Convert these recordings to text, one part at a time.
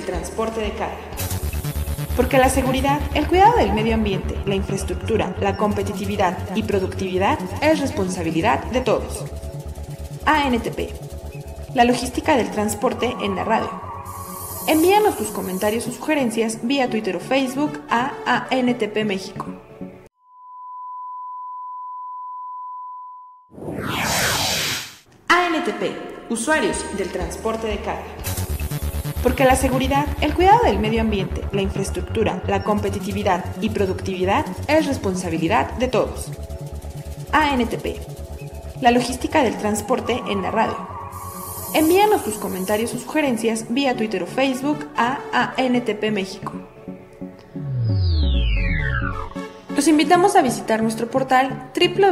del transporte de carga. Porque la seguridad, el cuidado del medio ambiente, la infraestructura, la competitividad y productividad es responsabilidad de todos. ANTP. La logística del transporte en la radio. Envíanos tus comentarios o sugerencias vía Twitter o Facebook a ANTP México. ANTP. Usuarios del transporte de carga. Porque la seguridad, el cuidado del medio ambiente, la infraestructura, la competitividad y productividad es responsabilidad de todos. ANTP. La logística del transporte en la radio. Envíanos tus comentarios o sugerencias vía Twitter o Facebook a ANTP México. Los invitamos a visitar nuestro portal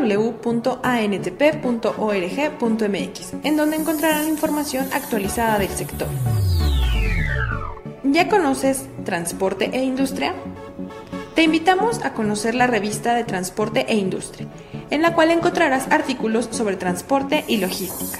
www.antp.org.mx, en donde encontrarán información actualizada del sector. ¿Ya conoces Transporte e Industria? Te invitamos a conocer la revista de Transporte e Industria, en la cual encontrarás artículos sobre transporte y logística.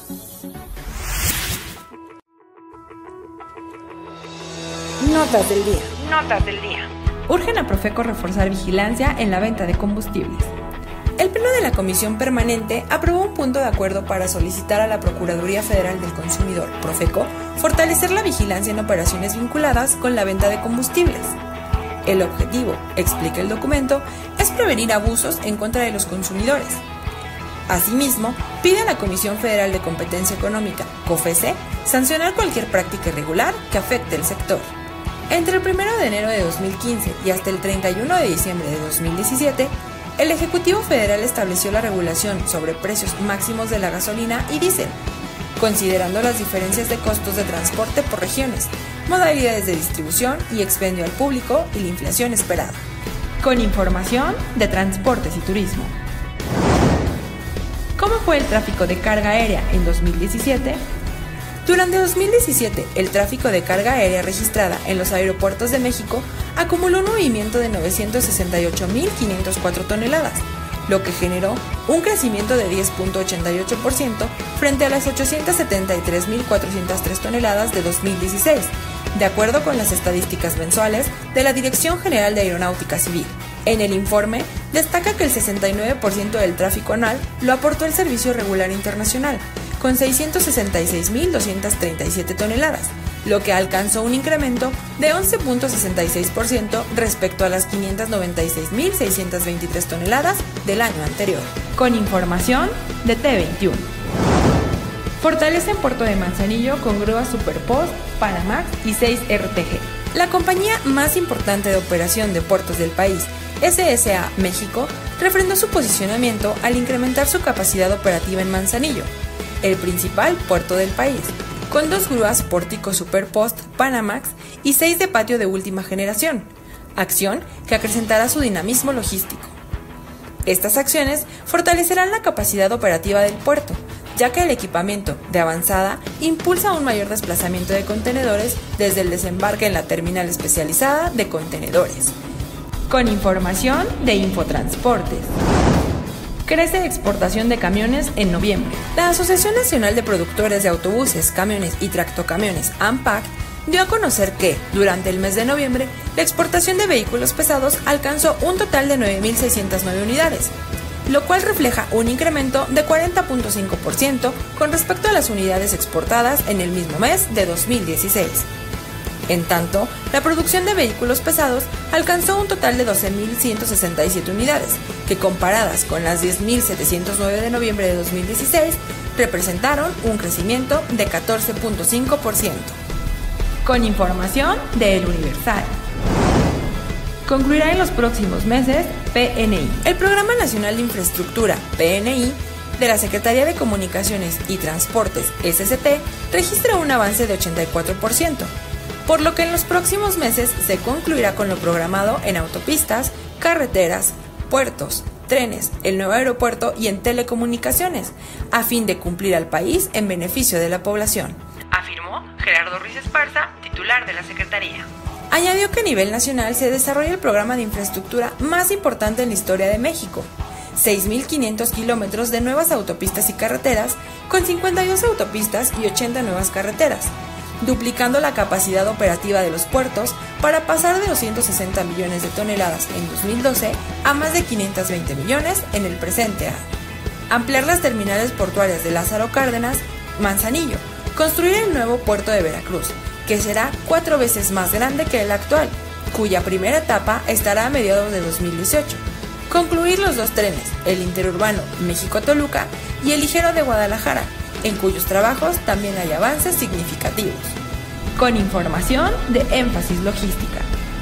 Notas del día. Urgen a Profeco reforzar vigilancia en la venta de combustibles. El Pleno de la Comisión Permanente aprobó un punto de acuerdo para solicitar a la Procuraduría Federal del Consumidor, Profeco, fortalecer la vigilancia en operaciones vinculadas con la venta de combustibles. El objetivo, explica el documento, es prevenir abusos en contra de los consumidores. Asimismo, pide a la Comisión Federal de Competencia Económica, COFECE, sancionar cualquier práctica irregular que afecte el sector. Entre el 1 de enero de 2015 y hasta el 31 de diciembre de 2017, el Ejecutivo Federal estableció la regulación sobre precios máximos de la gasolina y diésel, considerando las diferencias de costos de transporte por regiones, modalidades de distribución y expendio al público y la inflación esperada. Con información de Transportes y Turismo. ¿Cómo fue el tráfico de carga aérea en 2017? Durante 2017, el tráfico de carga aérea registrada en los aeropuertos de México acumuló un movimiento de 968.504 toneladas, lo que generó un crecimiento de 10.88% frente a las 873.403 toneladas de 2016, de acuerdo con las estadísticas mensuales de la Dirección General de Aeronáutica Civil. En el informe, destaca que el 69% del tráfico anual lo aportó el Servicio Regular Internacional, con 666.237 toneladas, lo que alcanzó un incremento de 11.66% respecto a las 596.623 toneladas del año anterior. Con información de T21. Fortalecen Puerto de Manzanillo con grúas Superpost, Panamax y 6 RTG. La compañía más importante de operación de puertos del país, SSA México, refrendó su posicionamiento al incrementar su capacidad operativa en Manzanillo, el principal puerto del país, con 2 grúas Pórtico Superpost Panamax y 6 de patio de última generación, acción que acrecentará su dinamismo logístico. Estas acciones fortalecerán la capacidad operativa del puerto, ya que el equipamiento de avanzada impulsa un mayor desplazamiento de contenedores desde el desembarque en la terminal especializada de contenedores. Con información de Infotransportes. Crece la exportación de camiones en noviembre. La Asociación Nacional de Productores de Autobuses, Camiones y Tractocamiones, ANPAC, dio a conocer que, durante el mes de noviembre, la exportación de vehículos pesados alcanzó un total de 9.609 unidades, lo cual refleja un incremento de 40.5% con respecto a las unidades exportadas en el mismo mes de 2016. En tanto, la producción de vehículos pesados alcanzó un total de 12.167 unidades, que comparadas con las 10.709 de noviembre de 2016, representaron un crecimiento de 14.5%. Con información de El Universal. Concluirá en los próximos meses PNI. El Programa Nacional de Infraestructura, PNI, de la Secretaría de Comunicaciones y Transportes, SCT, registra un avance de 84%. Por lo que en los próximos meses se concluirá con lo programado en autopistas, carreteras, puertos, trenes, el nuevo aeropuerto y en telecomunicaciones, a fin de cumplir al país en beneficio de la población, afirmó Gerardo Ruiz Esparza, titular de la Secretaría. Añadió que a nivel nacional se desarrolla el programa de infraestructura más importante en la historia de México, 6.500 kilómetros de nuevas autopistas y carreteras, con 52 autopistas y 80 nuevas carreteras, duplicando la capacidad operativa de los puertos para pasar de los 160 millones de toneladas en 2012 a más de 520 millones en el presente año. Ampliar las terminales portuarias de Lázaro Cárdenas, Manzanillo, construir el nuevo puerto de Veracruz, que será 4 veces más grande que el actual, cuya primera etapa estará a mediados de 2018. Concluir los 2 trenes, el interurbano México-Toluca y el ligero de Guadalajara, en cuyos trabajos también hay avances significativos. Con información de Énfasis Logística.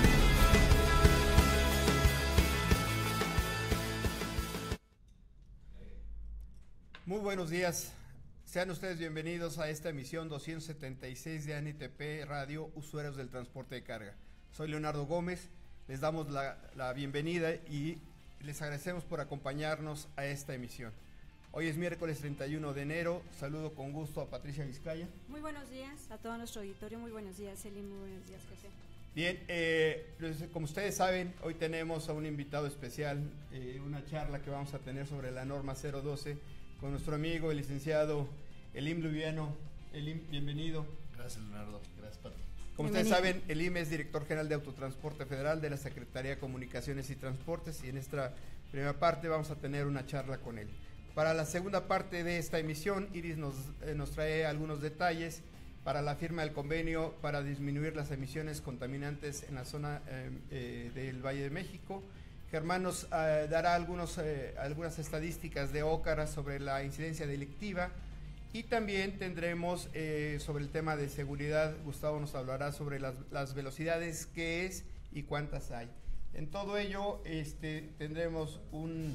Muy buenos días. Sean ustedes bienvenidos a esta emisión 276 de ANTP Radio, Usuarios del Transporte de Carga. Soy Leonardo Gómez, les damos la bienvenida y les agradecemos por acompañarnos a esta emisión. Hoy es miércoles 31 de enero, saludo con gusto a Patricia Vizcaya. Muy buenos días a todo nuestro auditorio, muy buenos días Eli, muy buenos días José. Bien, como ustedes saben, hoy tenemos a un invitado especial, una charla que vamos a tener sobre la norma 012 con nuestro amigo el licenciado Elim Lubiano. Elim, bienvenido. Gracias Leonardo, gracias Pati. Como ustedes saben, Elim es director general de Autotransporte Federal de la Secretaría de Comunicaciones y Transportes y en esta primera parte vamos a tener una charla con él. Para la segunda parte de esta emisión, Iris nos trae algunos detalles para la firma del convenio para disminuir las emisiones contaminantes en la zona del Valle de México. Germán nos dará algunas estadísticas de Ócara sobre la incidencia delictiva y también tendremos sobre el tema de seguridad. Gustavo nos hablará sobre las velocidades, qué es y cuántas hay. En todo ello tendremos un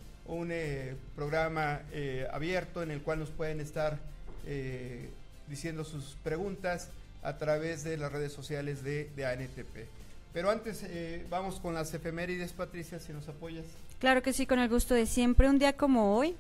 programa abierto en el cual nos pueden estar diciendo sus preguntas a través de las redes sociales de ANTP. Pero antes vamos con las efemérides, Patricia, si nos apoyas. Claro que sí, con el gusto de siempre. Un día como hoy,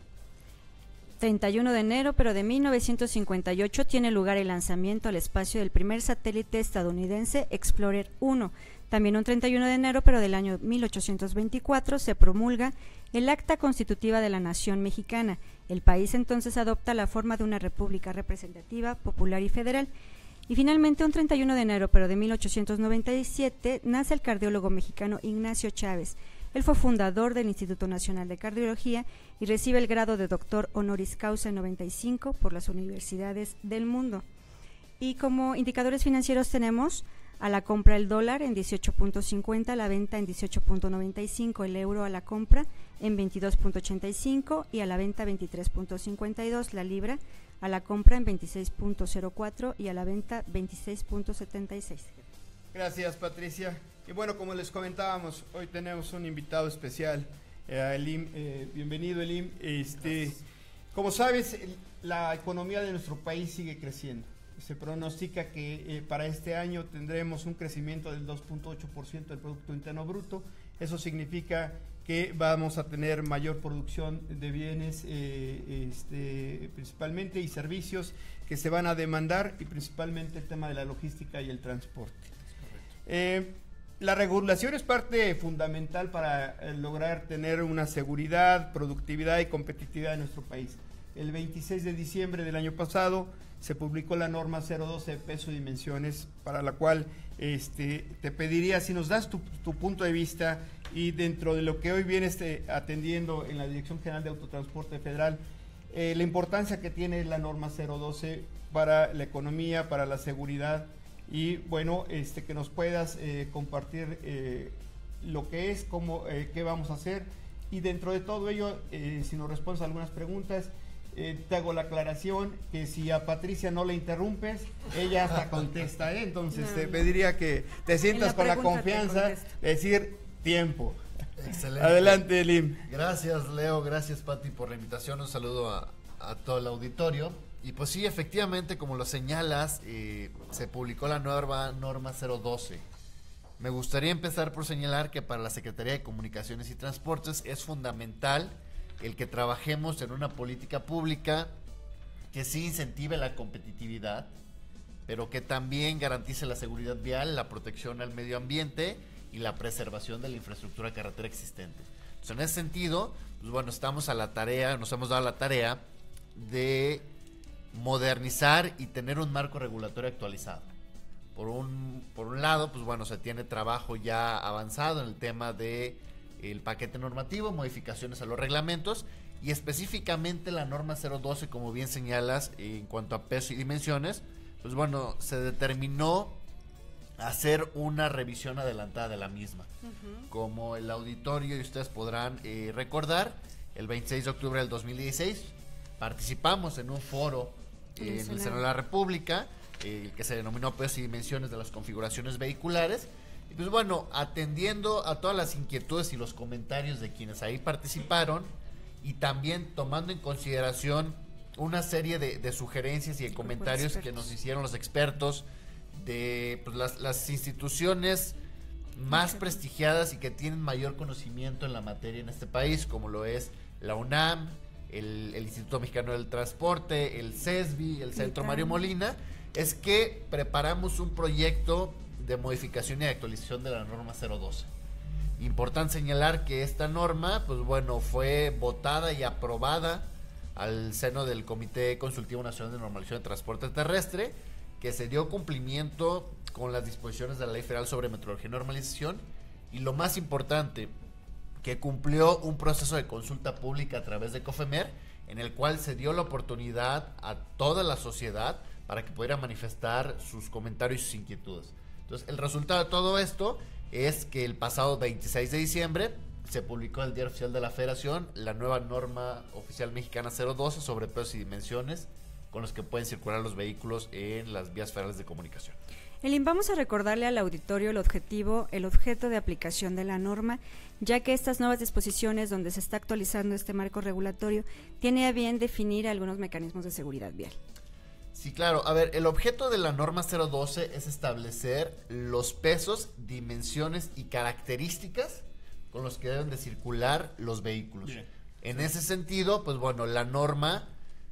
31 de enero, pero de 1958, tiene lugar el lanzamiento al espacio del primer satélite estadounidense Explorer 1. También un 31 de enero, pero del año 1824, se promulga el Acta Constitutiva de la Nación Mexicana. El país entonces adopta la forma de una república representativa, popular y federal. Y finalmente, un 31 de enero, pero de 1897, nace el cardiólogo mexicano Ignacio Chávez. Él fue fundador del Instituto Nacional de Cardiología y recibe el grado de doctor honoris causa en 95 por las universidades del mundo. Y como indicadores financieros tenemos a la compra el dólar en 18.50, a la venta en 18.95, el euro a la compra en 22.85 y a la venta 23.52, la libra a la compra en 26.04 y a la venta 26.76. Gracias, Patricia. Y bueno, como les comentábamos, hoy tenemos un invitado especial, Elim. Bienvenido, Elim. Como sabes, la economía de nuestro país sigue creciendo. Se pronostica que para este año tendremos un crecimiento del 2.8% del Producto Interno Bruto. Eso significa que vamos a tener mayor producción de bienes principalmente y servicios que se van a demandar, y principalmente el tema de la logística y el transporte. La regulación es parte fundamental para lograr tener una seguridad, productividad y competitividad en nuestro país. El 26 de diciembre del año pasado se publicó la norma 012 de peso y dimensiones, para la cual te pediría si nos das tu punto de vista, y dentro de lo que hoy vienes atendiendo en la Dirección General de Autotransporte Federal, la importancia que tiene la norma 012 para la economía, para la seguridad, y bueno, que nos puedas compartir lo que es, cómo, qué vamos a hacer, y dentro de todo ello, si nos respondes a algunas preguntas, te hago la aclaración que si a Patricia no le interrumpes, ella hasta contesta, entonces te pediría que te sientas con la confianza de decir tiempo. Excelente. Adelante, Elim. Gracias, Leo, gracias, Pati, por la invitación. Un saludo a todo el auditorio. Y pues sí, efectivamente, como lo señalas, se publicó la nueva norma 012. Me gustaría empezar por señalar que para la Secretaría de Comunicaciones y Transportes es fundamental el que trabajemos en una política pública que sí incentive la competitividad, pero que también garantice la seguridad vial, la protección al medio ambiente y la preservación de la infraestructura carretera existente. Entonces, en ese sentido, pues bueno, estamos a la tarea, nos hemos dado la tarea de modernizar y tener un marco regulatorio actualizado. Por un lado, pues bueno, se tiene trabajo ya avanzado en el tema de el paquete normativo, modificaciones a los reglamentos y específicamente la norma 012, como bien señalas, en cuanto a peso y dimensiones, pues bueno, se determinó hacer una revisión adelantada de la misma. Como el auditorio y ustedes podrán recordar, el 26 de octubre del 2016 participamos en un foro en el Senado de la República, que se denominó pesos y dimensiones de las configuraciones vehiculares. Y pues bueno, atendiendo a todas las inquietudes y los comentarios de quienes ahí participaron y también tomando en consideración una serie de sugerencias y de comentarios que nos hicieron los expertos de pues, las instituciones más prestigiadas y que tienen mayor conocimiento en la materia en este país, como lo es la UNAM, el Instituto Mexicano del Transporte, el CESBI, el Centro Mario Molina, es que preparamos un proyecto de modificación y actualización de la norma 012. Importante señalar que esta norma, pues bueno, fue votada y aprobada al seno del Comité Consultivo Nacional de Normalización de Transporte Terrestre, que se dio cumplimiento con las disposiciones de la Ley Federal sobre Metrología y Normalización, y lo más importante, que cumplió un proceso de consulta pública a través de COFEMER, en el cual se dio la oportunidad a toda la sociedad para que pudiera manifestar sus comentarios y sus inquietudes. Entonces, el resultado de todo esto es que el pasado 26 de diciembre se publicó en el Diario Oficial de la Federación la nueva norma oficial mexicana 012 sobre pesos y dimensiones con los que pueden circular los vehículos en las vías federales de comunicación. Elin, vamos a recordarle al auditorio el objeto de aplicación de la norma, ya que estas nuevas disposiciones donde se está actualizando este marco regulatorio tiene a bien definir algunos mecanismos de seguridad vial. Sí, claro. A ver, el objeto de la norma 012 es establecer los pesos, dimensiones y características con los que deben de circular los vehículos. Bien. En ese sentido, pues bueno, la norma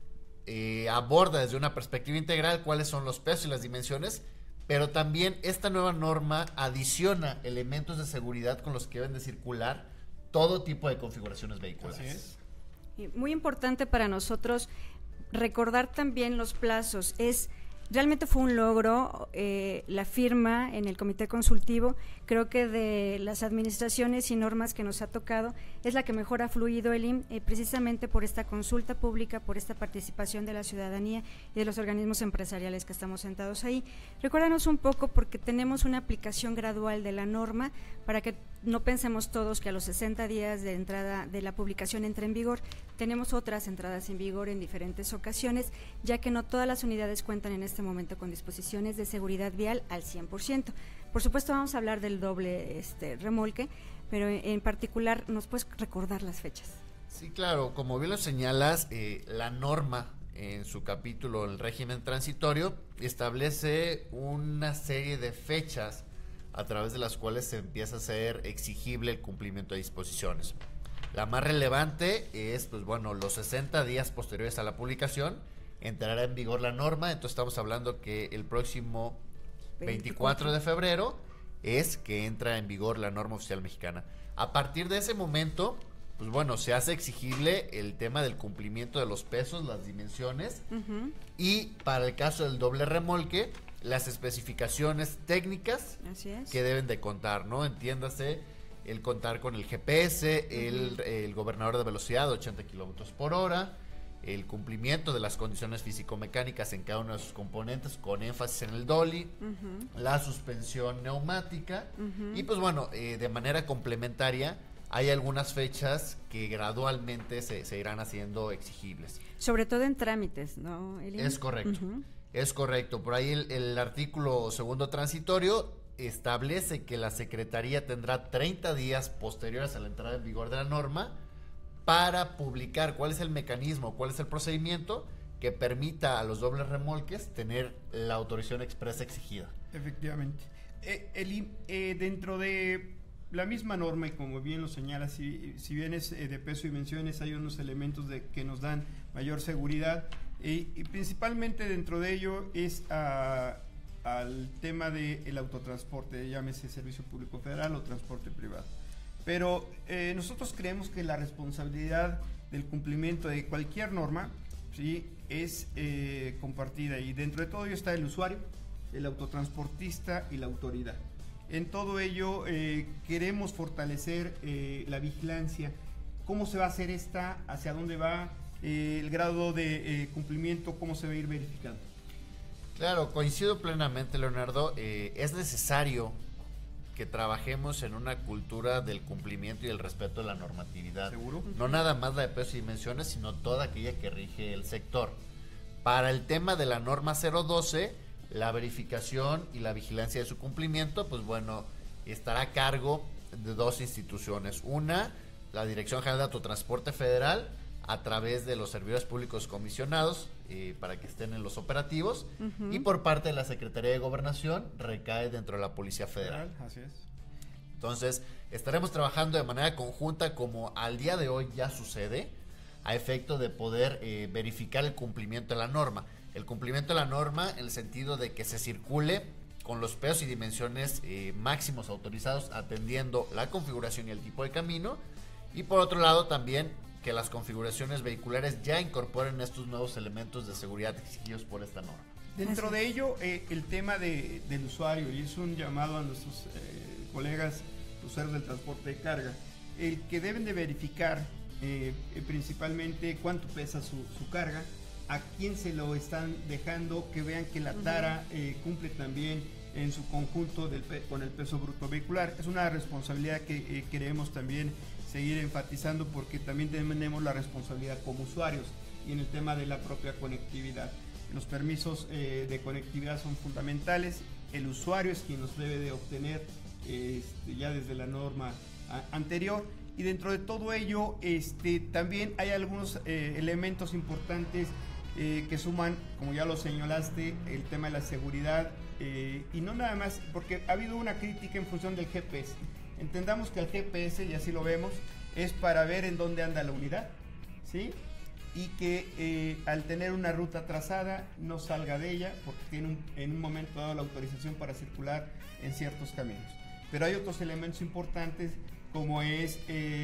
aborda desde una perspectiva integral cuáles son los pesos y las dimensiones, pero también esta nueva norma adiciona elementos de seguridad con los que deben de circular todo tipo de configuraciones vehiculares. Así es. Y muy importante para nosotros recordar también los plazos. Realmente fue un logro la firma en el comité consultivo. Creo que de las administraciones y normas que nos ha tocado es la que mejor ha fluido, Elin, precisamente por esta consulta pública, por esta participación de la ciudadanía y de los organismos empresariales que estamos sentados ahí. Recuérdanos un poco, porque tenemos una aplicación gradual de la norma para que no pensemos todos que a los 60 días de entrada de la publicación entre en vigor. Tenemos otras entradas en vigor en diferentes ocasiones, ya que no todas las unidades cuentan en este momento con disposiciones de seguridad vial al 100%. Por supuesto vamos a hablar del doble remolque, pero en particular, ¿nos puedes recordar las fechas? Sí, claro, como bien lo señalas, la norma en su capítulo El régimen transitorio establece una serie de fechas a través de las cuales se empieza a ser exigible el cumplimiento de disposiciones. La más relevante es, pues bueno, los 60 días posteriores a la publicación entrará en vigor la norma. Entonces estamos hablando que el próximo 24 de febrero es que entra en vigor la norma oficial mexicana. A partir de ese momento, pues bueno, se hace exigible el tema del cumplimiento de los pesos, las dimensiones, y para el caso del doble remolque, las especificaciones técnicas que deben de contar, ¿no? Entiéndase, el contar con el GPS, el gobernador de velocidad, 80 kilómetros por hora, el cumplimiento de las condiciones físico-mecánicas en cada uno de sus componentes, con énfasis en el dolly, la suspensión neumática, y pues bueno, de manera complementaria, hay algunas fechas que gradualmente se irán haciendo exigibles. Sobre todo en trámites, ¿no, Elin? Es correcto. Es correcto, por ahí el artículo segundo transitorio establece que la Secretaría tendrá 30 días posteriores a la entrada en vigor de la norma para publicar cuál es el mecanismo, cuál es el procedimiento que permita a los dobles remolques tener la autorización expresa exigida. Efectivamente. Dentro de la misma norma, y como bien lo señala, si bien es de peso y dimensiones, hay unos elementos que nos dan mayor seguridad, y principalmente dentro de ello es al tema del autotransporte, llámese servicio público federal o transporte privado. Pero nosotros creemos que la responsabilidad del cumplimiento de cualquier norma ¿sí? Es compartida, y dentro de todo ello está el usuario, el autotransportista y la autoridad. En todo ello queremos fortalecer la vigilancia. ¿Cómo se va a hacer esta? ¿Hacia dónde va? El grado de cumplimiento, ¿cómo se va a ir verificando? Claro, coincido plenamente, Leonardo. Es necesario que trabajemos en una cultura del cumplimiento y el respeto de la normatividad. ¿Seguro? No nada más la de pesos y dimensiones, sino toda aquella que rige el sector. Para el tema de la norma 012, la verificación y la vigilancia de su cumplimiento, pues bueno, estará a cargo de dos instituciones. Una, la Dirección General de Autotransporte Federal, a través de los servidores públicos comisionados para que estén en los operativos, y por parte de la Secretaría de Gobernación recae dentro de la Policía Federal. Así es. Entonces, estaremos trabajando de manera conjunta, como al día de hoy ya sucede, a efecto de poder verificar el cumplimiento de la norma. El cumplimiento de la norma en el sentido de que se circule con los pesos y dimensiones máximos autorizados, atendiendo la configuración y el tipo de camino, y por otro lado también que las configuraciones vehiculares ya incorporen estos nuevos elementos de seguridad exigidos por esta norma. Dentro de ello, el tema del usuario, y es un llamado a nuestros colegas usuarios del transporte de carga, el que deben de verificar principalmente cuánto pesa su carga, a quién se lo están dejando, que vean que la tara cumple también en su conjunto con el peso bruto vehicular. Es una responsabilidad que queremos también seguir enfatizando, porque también tenemos la responsabilidad como usuarios, y en el tema de la propia conectividad. Los permisos de conectividad son fundamentales. El usuario es quien los debe de obtener ya desde la norma anterior, y dentro de todo ello también hay algunos elementos importantes que suman, como ya lo señalaste, el tema de la seguridad, y no nada más, porque ha habido una crítica en función del GPS. Entendamos que el GPS, y así lo vemos, es para ver en dónde anda la unidad, ¿sí? Y que al tener una ruta trazada no salga de ella, porque tiene en un momento dado la autorización para circular en ciertos caminos. Pero hay otros elementos importantes, como es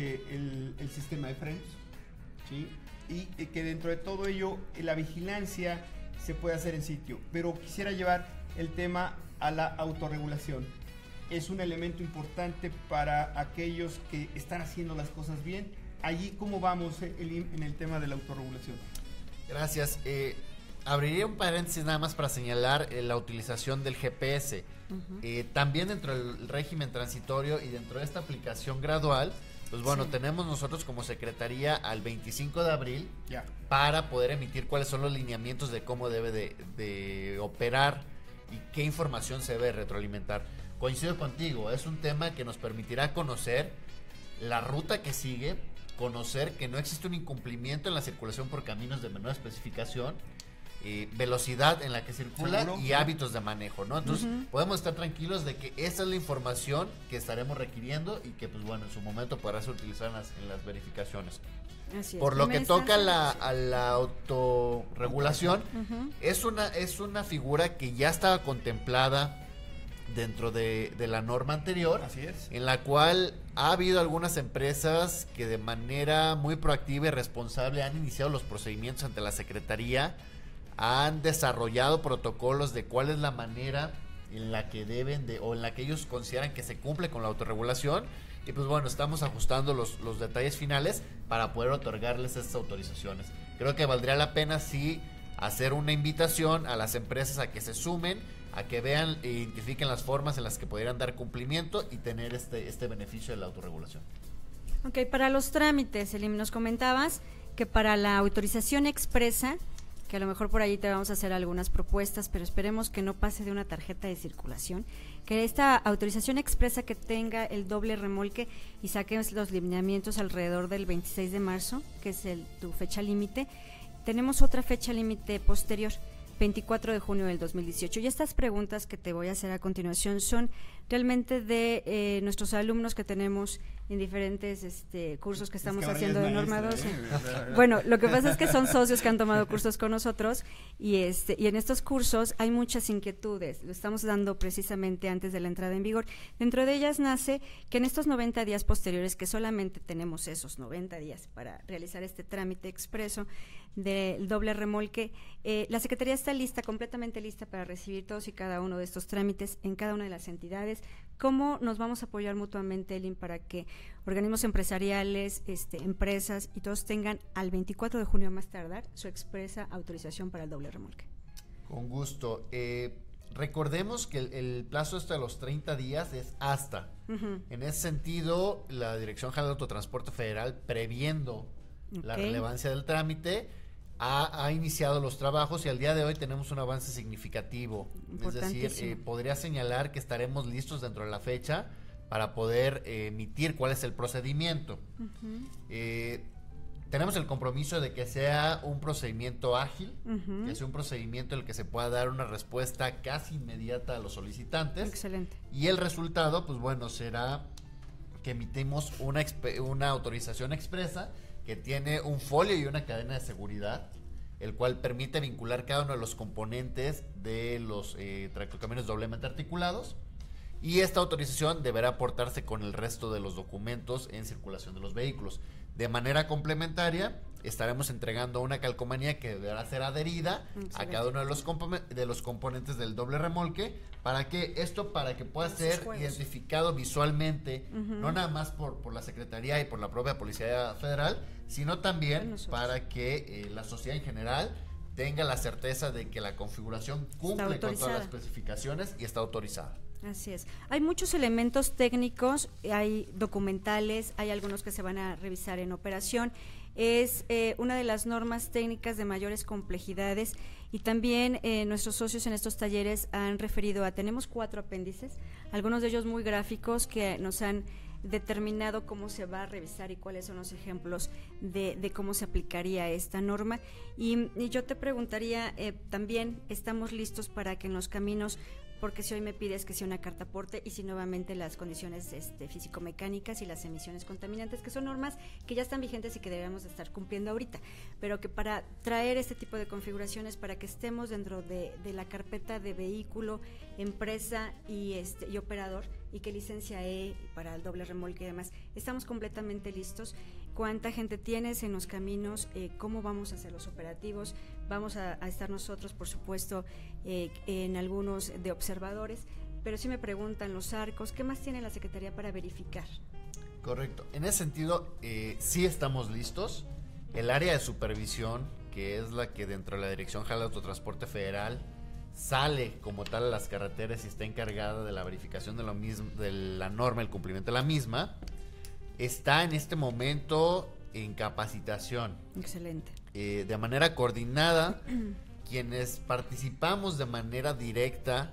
el sistema de frenos, ¿sí? Y que dentro de todo ello la vigilancia se puede hacer en sitio. Pero quisiera llevar el tema a la autorregulación. Es un elemento importante para aquellos que están haciendo las cosas bien. Allí, ¿cómo vamos en el tema de la autorregulación? Gracias. Abriría un paréntesis nada más para señalar la utilización del GPS. También dentro del régimen transitorio y dentro de esta aplicación gradual, pues bueno, tenemos nosotros como Secretaría al 25 de abril para poder emitir cuáles son los lineamientos de cómo debe de operar y qué información se debe retroalimentar. Coincido contigo, es un tema que nos permitirá conocer la ruta que sigue, conocer que no existe un incumplimiento en la circulación por caminos de menor especificación, velocidad en la que circula y hábitos de manejo, ¿no? Entonces podemos estar tranquilos de que esa es la información que estaremos requiriendo y que, pues bueno, en su momento podrá ser utilizada en las verificaciones. Así es. Por lo que toca a la autorregulación, es una figura que ya estaba contemplada dentro de la norma anterior. Así es. En la cual ha habido algunas empresas que de manera muy proactiva y responsable han iniciado los procedimientos ante la Secretaría, han desarrollado protocolos de cuál es la manera en la que deben o en la que ellos consideran que se cumple con la autorregulación, y pues bueno, estamos ajustando los detalles finales para poder otorgarles estas autorizaciones. Creo que valdría la pena sí hacer una invitación a las empresas a que se sumen, a que vean e identifiquen las formas en las que pudieran dar cumplimiento y tener este beneficio de la autorregulación. Ok, para los trámites, Elim, nos comentabas que para la autorización expresa, que a lo mejor por ahí te vamos a hacer algunas propuestas, pero esperemos que no pase de una tarjeta de circulación, que esta autorización expresa que tenga el doble remolque y saques los lineamientos alrededor del 26 de marzo, que es tu fecha límite. Tenemos otra fecha límite posterior, 24 de junio del 2018. Y estas preguntas que te voy a hacer a continuación son realmente de nuestros alumnos que tenemos en diferentes cursos que estamos haciendo de Norma 12. Bueno, lo que pasa es que son socios que han tomado cursos con nosotros y en estos cursos hay muchas inquietudes, lo estamos dando precisamente antes de la entrada en vigor. Dentro de ellas nace que en estos 90 días posteriores, que solamente tenemos esos 90 días para realizar este trámite expreso del doble remolque, la Secretaría está lista, completamente lista para recibir todos y cada uno de estos trámites en cada una de las entidades. ¿Cómo nos vamos a apoyar mutuamente, Elin, para que organismos empresariales, empresas y todos tengan al 24 de junio a más tardar su expresa autorización para el doble remolque? Con gusto. Recordemos que el plazo de los 30 días es hasta. En ese sentido, la Dirección General de Autotransporte Federal, previendo la relevancia del trámite, ha iniciado los trabajos y al día de hoy tenemos un avance significativo. Es decir, podría señalar que estaremos listos dentro de la fecha para poder emitir cuál es el procedimiento. Tenemos el compromiso de que sea un procedimiento ágil, que sea un procedimiento en el que se pueda dar una respuesta casi inmediata a los solicitantes. Excelente. Y el resultado, pues bueno, será que emitimos una autorización expresa que tiene un folio y una cadena de seguridad, el cual permite vincular cada uno de los componentes de los tractocamiones doblemente articulados, y esta autorización deberá aportarse con el resto de los documentos en circulación de los vehículos. De manera complementaria, estaremos entregando una calcomanía que deberá ser adherida a cada uno de los componentes del doble remolque, para que pueda ser identificado visualmente, no nada más por la Secretaría y por la propia Policía Federal, sino también para que la sociedad en general tenga la certeza de que la configuración cumple con todas las especificaciones y está autorizada. Así es. Hay muchos elementos técnicos, hay documentales, hay algunos que se van a revisar en operación. Es una de las normas técnicas de mayores complejidades y también nuestros socios en estos talleres han referido tenemos 4 apéndices, algunos de ellos muy gráficos que nos han determinado cómo se va a revisar y cuáles son los ejemplos de cómo se aplicaría esta norma. Y yo te preguntaría, también estamos listos para que en los caminos, porque si hoy me pides que sea una carta aporte y si nuevamente las condiciones físico-mecánicas y las emisiones contaminantes, que son normas que ya están vigentes y que debemos estar cumpliendo ahorita, pero que para traer este tipo de configuraciones, para que estemos dentro de la carpeta de vehículo, empresa y operador, y que licencia para el doble remolque y demás, estamos completamente listos. ¿Cuánta gente tienes en los caminos? ¿Cómo vamos a hacer los operativos? Vamos a estar nosotros, por supuesto, en algunos de observadores, pero si me preguntan los arcos, ¿qué más tiene la Secretaría para verificar? Correcto. En ese sentido, sí estamos listos. El área de supervisión, que es la que dentro de la Dirección General de Autotransporte Federal sale como tal a las carreteras y está encargada de la verificación de la norma, el cumplimiento de la misma, está en este momento en capacitación. Excelente. De manera coordinada, quienes participamos de manera directa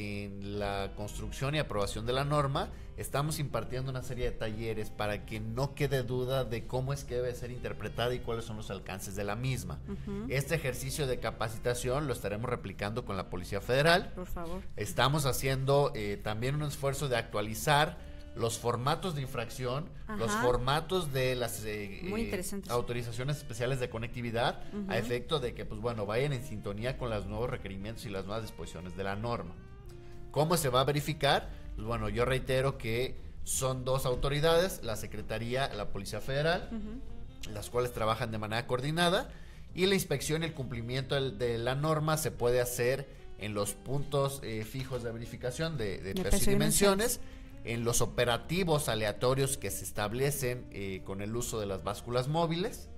en la construcción y aprobación de la norma, estamos impartiendo una serie de talleres para que no quede duda de cómo es que debe ser interpretada y cuáles son los alcances de la misma. Este ejercicio de capacitación lo estaremos replicando con la Policía Federal. Por favor. Estamos haciendo también un esfuerzo de actualizar los formatos de infracción, los formatos de las autorizaciones especiales de conectividad, a efecto de que vayan en sintonía con los nuevos requerimientos y las nuevas disposiciones de la norma. ¿Cómo se va a verificar? Pues yo reitero que son 2 autoridades, la Secretaría, la Policía Federal, las cuales trabajan de manera coordinada, y la inspección y el cumplimiento de la norma se puede hacer en los puntos fijos de verificación de peso y dimensiones, en los operativos aleatorios que se establecen con el uso de las básculas móviles,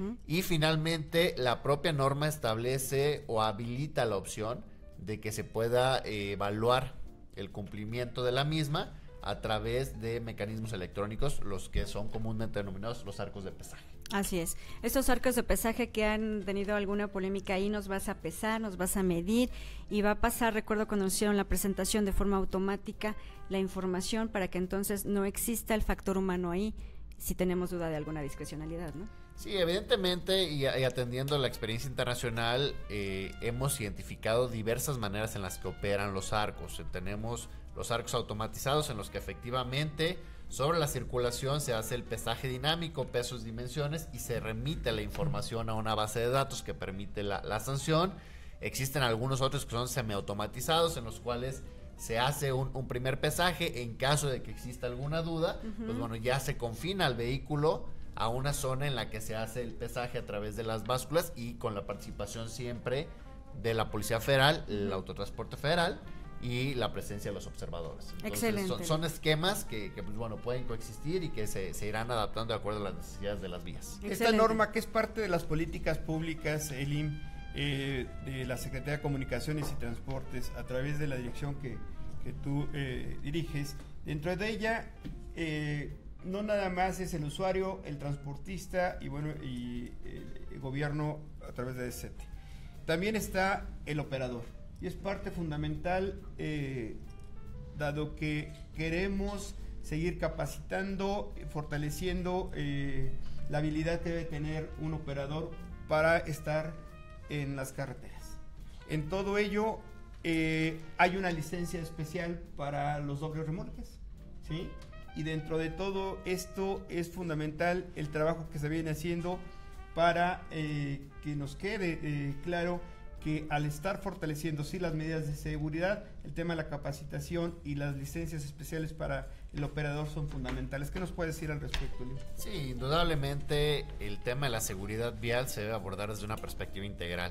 y finalmente la propia norma establece o habilita la opción de que se pueda evaluar el cumplimiento de la misma a través de mecanismos electrónicos, los que son comúnmente denominados los arcos de pesaje. Así es. Estos arcos de pesaje que han tenido alguna polémica ahí, nos vas a pesar, nos vas a medir y va a pasar, recuerdo cuando hicieron la presentación, de forma automática la información para que entonces no exista el factor humano ahí si tenemos duda de alguna discrecionalidad, ¿no? Sí, evidentemente, y atendiendo la experiencia internacional, hemos identificado diversas maneras en las que operan los arcos. Tenemos los arcos automatizados en los que efectivamente sobre la circulación se hace el pesaje dinámico, pesos, dimensiones y se remite la información a una base de datos que permite la sanción. Existen algunos otros que son semiautomatizados en los cuales se hace un primer pesaje. En caso de que exista alguna duda, pues bueno, ya se confina al vehículo a una zona en la que se hace el pesaje a través de las básculas y con la participación siempre de la Policía Federal, el Autotransporte Federal y la presencia de los observadores. Entonces, excelente. Son esquemas que pues bueno, pueden coexistir y que se irán adaptando de acuerdo a las necesidades de las vías. Esta norma, que es parte de las políticas públicas, ELIM, de la Secretaría de Comunicaciones y Transportes, a través de la dirección que tú diriges, dentro de ella no nada más es el usuario, el transportista y bueno, y el gobierno a través de DCT. También está el operador y es parte fundamental, dado que queremos seguir capacitando, fortaleciendo la habilidad que debe tener un operador para estar en las carreteras. En todo ello hay una licencia especial para los dobles remolques, ¿sí? Y dentro de todo esto es fundamental el trabajo que se viene haciendo para que nos quede claro que al estar fortaleciendo sí las medidas de seguridad, el tema de la capacitación y las licencias especiales para el operador son fundamentales. ¿Qué nos puedes decir al respecto, Leo? Sí, indudablemente el tema de la seguridad vial se debe abordar desde una perspectiva integral.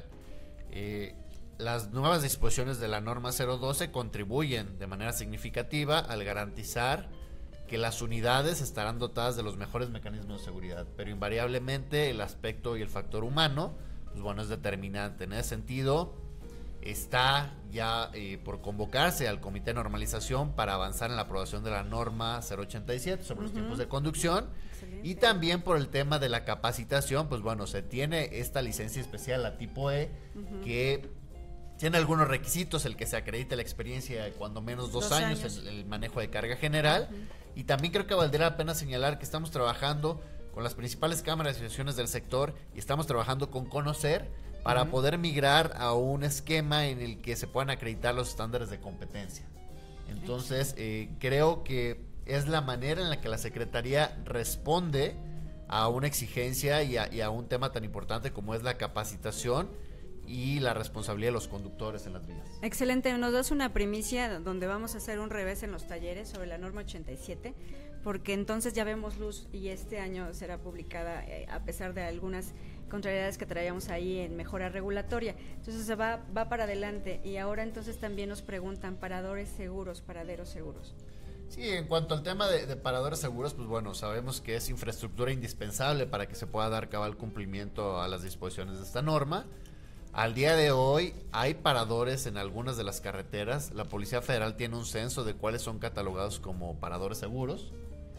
Las nuevas disposiciones de la norma 012 contribuyen de manera significativa al garantizar que las unidades estarán dotadas de los mejores mecanismos de seguridad, pero invariablemente el aspecto y el factor humano, pues bueno, es determinante. En ese sentido, está ya por convocarse al Comité de Normalización para avanzar en la aprobación de la norma 087 sobre los tiempos de conducción. Excelente. Y también por el tema de la capacitación, pues bueno, se tiene esta licencia especial, la tipo E, que tiene algunos requisitos, el que se acredite la experiencia de cuando menos 2 años, el manejo de carga general. Y también creo que valdría la pena señalar que estamos trabajando con las principales cámaras y asociaciones del sector y estamos trabajando con Conocer para poder migrar a un esquema en el que se puedan acreditar los estándares de competencia. Entonces, creo que es la manera en la que la Secretaría responde a una exigencia y a un tema tan importante como es la capacitación y la responsabilidad de los conductores en las vías. Excelente, nos das una primicia donde vamos a hacer un revés en los talleres sobre la norma 87, porque entonces ya vemos luz y este año será publicada a pesar de algunas contrariedades que traíamos ahí en mejora regulatoria. Entonces se va para adelante y ahora entonces también nos preguntan paradores seguros, paraderos seguros. Sí, en cuanto al tema de paradores seguros, pues bueno, sabemos que es infraestructura indispensable para que se pueda dar cabal cumplimiento a las disposiciones de esta norma. Al día de hoy hay paradores en algunas de las carreteras. La Policía Federal tiene un censo de cuáles son catalogados como paradores seguros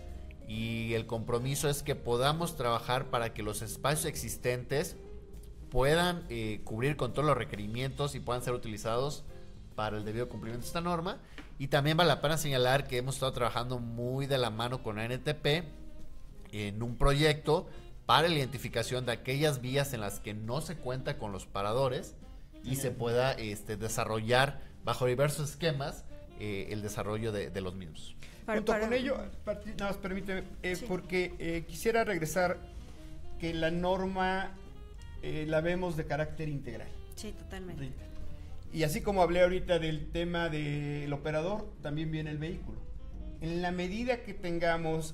y el compromiso es que podamos trabajar para que los espacios existentes puedan cubrir con todos los requerimientos y puedan ser utilizados para el debido cumplimiento de esta norma. Y también vale la pena señalar que hemos estado trabajando muy de la mano con ANTP en un proyecto para la identificación de aquellas vías en las que no se cuenta con los paradores y se pueda desarrollar bajo diversos esquemas el desarrollo de los mismos. Junto con ello, nada más permíteme, sí, porque quisiera regresar que la norma la vemos de carácter integral. Sí, totalmente. Y así como hablé ahorita del tema del operador, también viene el vehículo. En la medida que tengamos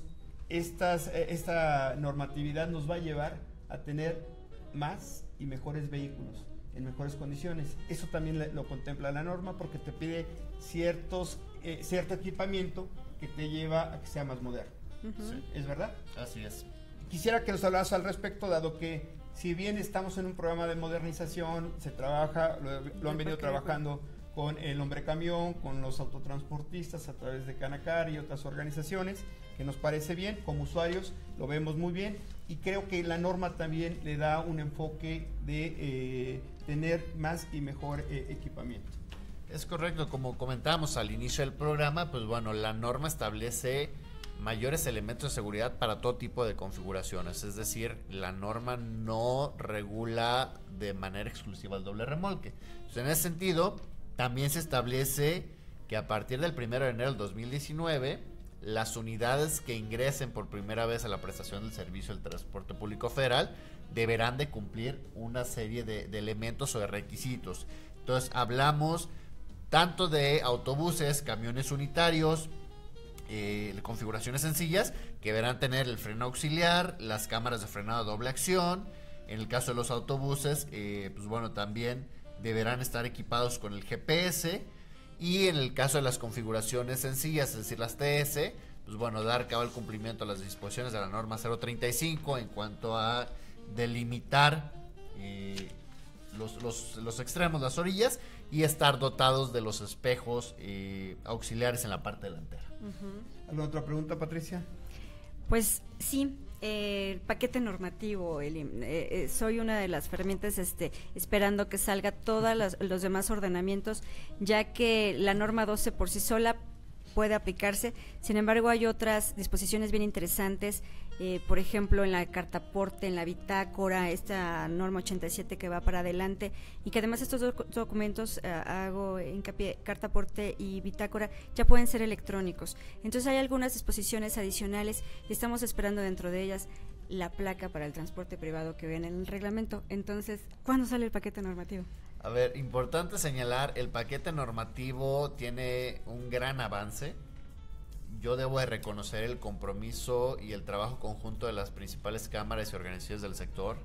esta normatividad nos va a llevar a tener más y mejores vehículos en mejores condiciones. Eso también lo contempla la norma porque te pide cierto equipamiento que te lleva a que sea más moderno. ¿Sí? ¿Es verdad? Así es. Quisiera que nos hablaras al respecto, dado que si bien estamos en un programa de modernización, se trabaja, lo han venido trabajando con el Hombre Camión, con los autotransportistas a través de Canacar y otras organizaciones, que nos parece bien, como usuarios lo vemos muy bien, y creo que la norma también le da un enfoque de tener más y mejor equipamiento. Es correcto, como comentábamos al inicio del programa, pues bueno, la norma establece mayores elementos de seguridad para todo tipo de configuraciones, es decir, la norma no regula de manera exclusiva el doble remolque. Entonces, en ese sentido, también se establece que a partir del 1 de enero del 2019, las unidades que ingresen por primera vez a la prestación del servicio del transporte público federal deberán de cumplir una serie de elementos o de requisitos. Entonces hablamos tanto de autobuses, camiones unitarios, configuraciones sencillas, que deberán tener el freno auxiliar, las cámaras de frenado a doble acción. En el caso de los autobuses, pues bueno, también deberán estar equipados con el GPS. Y en el caso de las configuraciones sencillas, es decir, las TS, pues bueno, dar cabal cumplimiento a las disposiciones de la norma 035 en cuanto a delimitar los extremos, las orillas, y estar dotados de los espejos auxiliares en la parte delantera. ¿Alguna otra pregunta, Patricia? Pues sí, el paquete normativo, soy una de las fervientes esperando que salga todos los demás ordenamientos, ya que la norma 12 por sí sola puede aplicarse. Sin embargo, hay otras disposiciones bien interesantes, por ejemplo, en la cartaporte, en la bitácora, esta norma 87 que va para adelante, y que además estos documentos, hago hincapié, cartaporte y bitácora, ya pueden ser electrónicos. Entonces hay algunas disposiciones adicionales y estamos esperando dentro de ellas la placa para el transporte privado que ven en el reglamento. Entonces, ¿cuándo sale el paquete normativo? A ver, importante señalar, el paquete normativo tiene un gran avance. Yo debo de reconocer el compromiso y el trabajo conjunto de las principales cámaras y organizaciones del sector.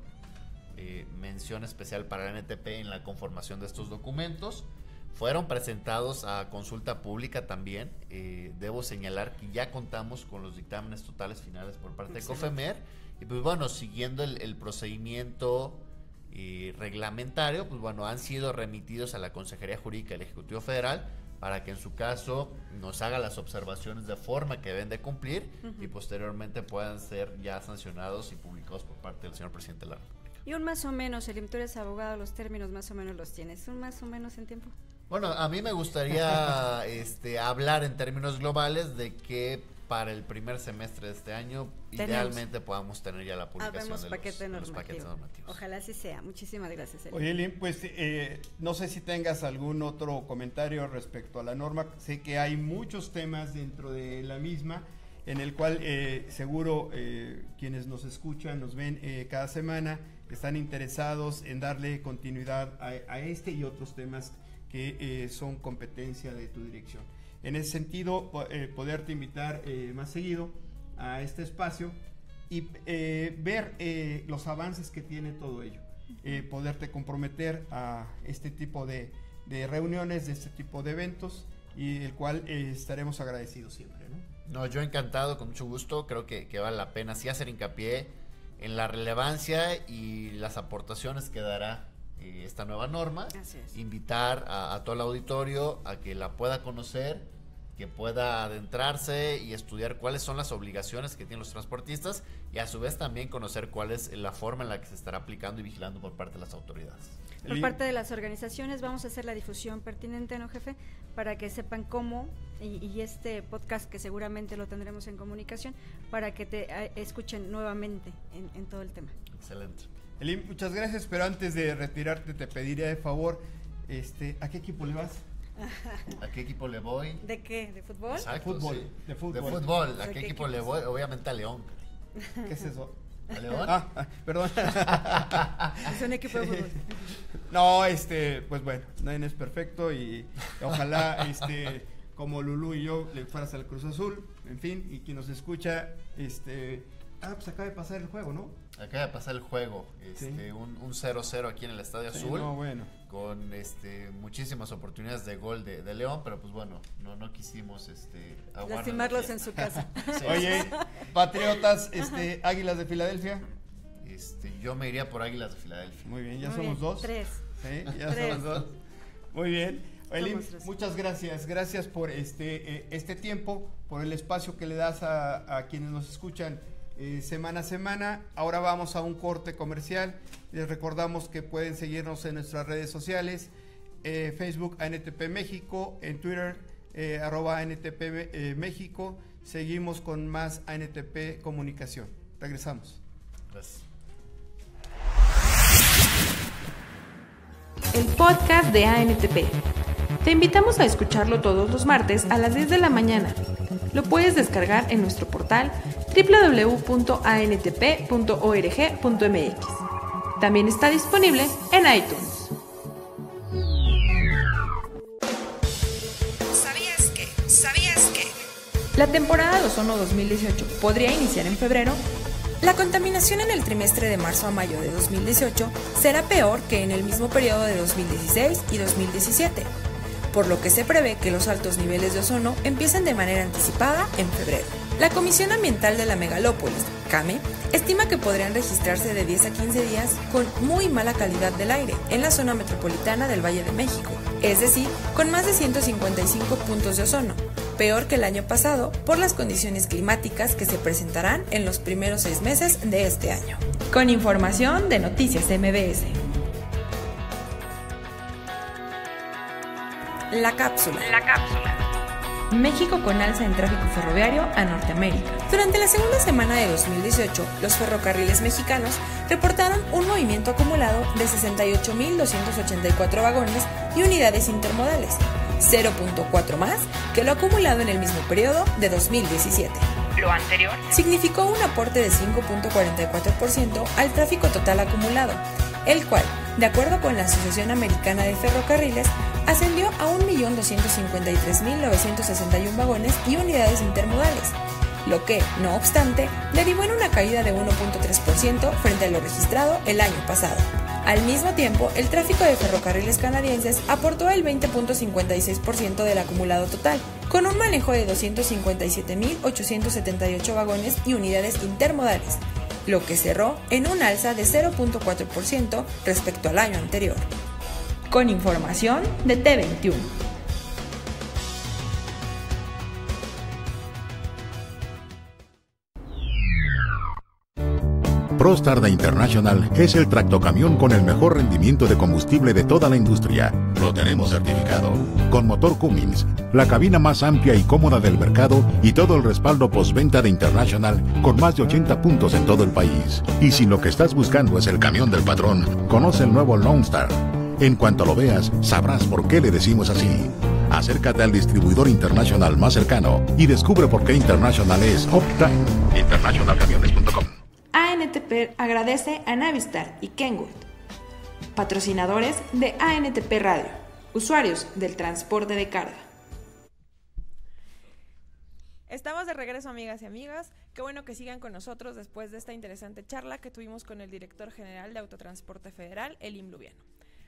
Mención especial para la NTP en la conformación de estos documentos. Fueron presentados a consulta pública también. Debo señalar que ya contamos con los dictámenes totales finales por parte de COFEMER. Y pues bueno, siguiendo el procedimiento reglamentario, pues bueno, han sido remitidos a la Consejería Jurídica del Ejecutivo Federal para que en su caso nos haga las observaciones de forma que deben de cumplir y posteriormente puedan ser ya sancionados y publicados por parte del señor presidente de la República. Y un más o menos, tú eres abogado, los términos más o menos los tienes, un más o menos en tiempo. Bueno, a mí me gustaría hablar en términos globales de que para el primer semestre de este año idealmente podamos tener ya la publicación de los paquetes normativos. Ojalá así sea. Muchísimas gracias, Elim. Oye, Elim, pues no sé si tengas algún otro comentario respecto a la norma. Sé que hay muchos temas dentro de la misma, en el cual seguro quienes nos escuchan, nos ven cada semana, están interesados en darle continuidad a este y otros temas que son competencia de tu dirección. En ese sentido, poderte invitar más seguido a este espacio y ver los avances que tiene todo ello, poderte comprometer a este tipo de reuniones, de este tipo de eventos, y el cual estaremos agradecidos siempre, ¿no? No, yo encantado, con mucho gusto. Creo que vale la pena sí hacer hincapié en la relevancia y las aportaciones que dará esta nueva norma. Invitar a todo el auditorio a que la pueda conocer, que pueda adentrarse y estudiar cuáles son las obligaciones que tienen los transportistas, y a su vez también conocer cuál es la forma en la que se estará aplicando y vigilando por parte de las autoridades. Por parte de las organizaciones vamos a hacer la difusión pertinente, ¿no, jefe? Para que sepan cómo, y este podcast que seguramente lo tendremos en comunicación, para que te escuchen nuevamente en todo el tema. Excelente. Elim, muchas gracias, pero antes de retirarte te pediría de favor, ¿a qué equipo le vas? ¿A qué equipo le voy? ¿De qué? ¿De fútbol? Exacto, fútbol, sí. de fútbol. De fútbol. ¿A qué equipo le voy? Obviamente a León. ¿Qué es eso? ¿A León? Perdón. Es un equipo de fútbol. No, pues bueno, nadie es perfecto y ojalá, como Lulú y yo le fueras al Cruz Azul, en fin, y quien nos escucha, pues acaba de pasar el juego, ¿no? Acaba de pasar el juego, Sí. un 0-0 aquí en el Estadio Sí, Azul, no, bueno. con muchísimas oportunidades de gol de León, pero pues bueno, no quisimos aguarnos lastimarlos la en su fiesta. casa. Sí. Oye, Patriotas, Águilas de Filadelfia. Yo me iría por Águilas de Filadelfia. Muy bien, ya Muy somos bien, dos. 3. Sí, ya Tres. somos dos. Muy bien. Elim, Somos 3. muchas gracias. Gracias por este tiempo, por el espacio que le das a quienes nos escuchan semana a semana. Ahora vamos a un corte comercial. Les recordamos que pueden seguirnos en nuestras redes sociales, Facebook ANTP México, en Twitter @ANTP México. Seguimos con más ANTP Comunicación. Regresamos. Gracias. El podcast de ANTP. Te invitamos a escucharlo todos los martes a las 10 de la mañana. Lo puedes descargar en nuestro portal www.antp.org.mx. También está disponible en iTunes. ¿Sabías que? La temporada de ozono 2018 podría iniciar en febrero. La contaminación en el trimestre de marzo a mayo de 2018 será peor que en el mismo periodo de 2016 y 2017, por lo que se prevé que los altos niveles de ozono empiecen de manera anticipada en febrero. La Comisión Ambiental de la Megalópolis, CAME, estima que podrían registrarse de 10 a 15 días con muy mala calidad del aire en la zona metropolitana del Valle de México, es decir, con más de 155 puntos de ozono, peor que el año pasado por las condiciones climáticas que se presentarán en los primeros 6 meses de este año. Con información de Noticias MBS. La cápsula. México con alza en tráfico ferroviario a Norteamérica. Durante la segunda semana de 2018, los ferrocarriles mexicanos reportaron un movimiento acumulado de 68.284 vagones y unidades intermodales, 0.4 más que lo acumulado en el mismo periodo de 2017. Lo anterior significó un aporte de 5.44% al tráfico total acumulado, el cual, de acuerdo con la Asociación Americana de Ferrocarriles, ascendió a 1.253.961 vagones y unidades intermodales, lo que, no obstante, derivó en una caída de 1.3% frente a lo registrado el año pasado. Al mismo tiempo, el tráfico de ferrocarriles canadienses aportó el 20.56% del acumulado total, con un manejo de 257.878 vagones y unidades intermodales, lo que cerró en un alza de 0.4% respecto al año anterior. Con información de T21. ProStar de International es el tractocamión con el mejor rendimiento de combustible de toda la industria. Lo tenemos certificado. Con motor Cummins, la cabina más amplia y cómoda del mercado y todo el respaldo postventa de International con más de 80 puntos en todo el país. Y si lo que estás buscando es el camión del patrón, conoce el nuevo Lone Star. En cuanto lo veas, sabrás por qué le decimos así. Acércate al distribuidor International más cercano y descubre por qué International es Uptime. Internationalcamiones.com. ANTP agradece a Navistar y Kenwood, patrocinadores de ANTP Radio, usuarios del transporte de carga. Estamos de regreso, amigas y amigas. Qué bueno que sigan con nosotros después de esta interesante charla que tuvimos con el director general de Autotransporte Federal, Elim Lubiano.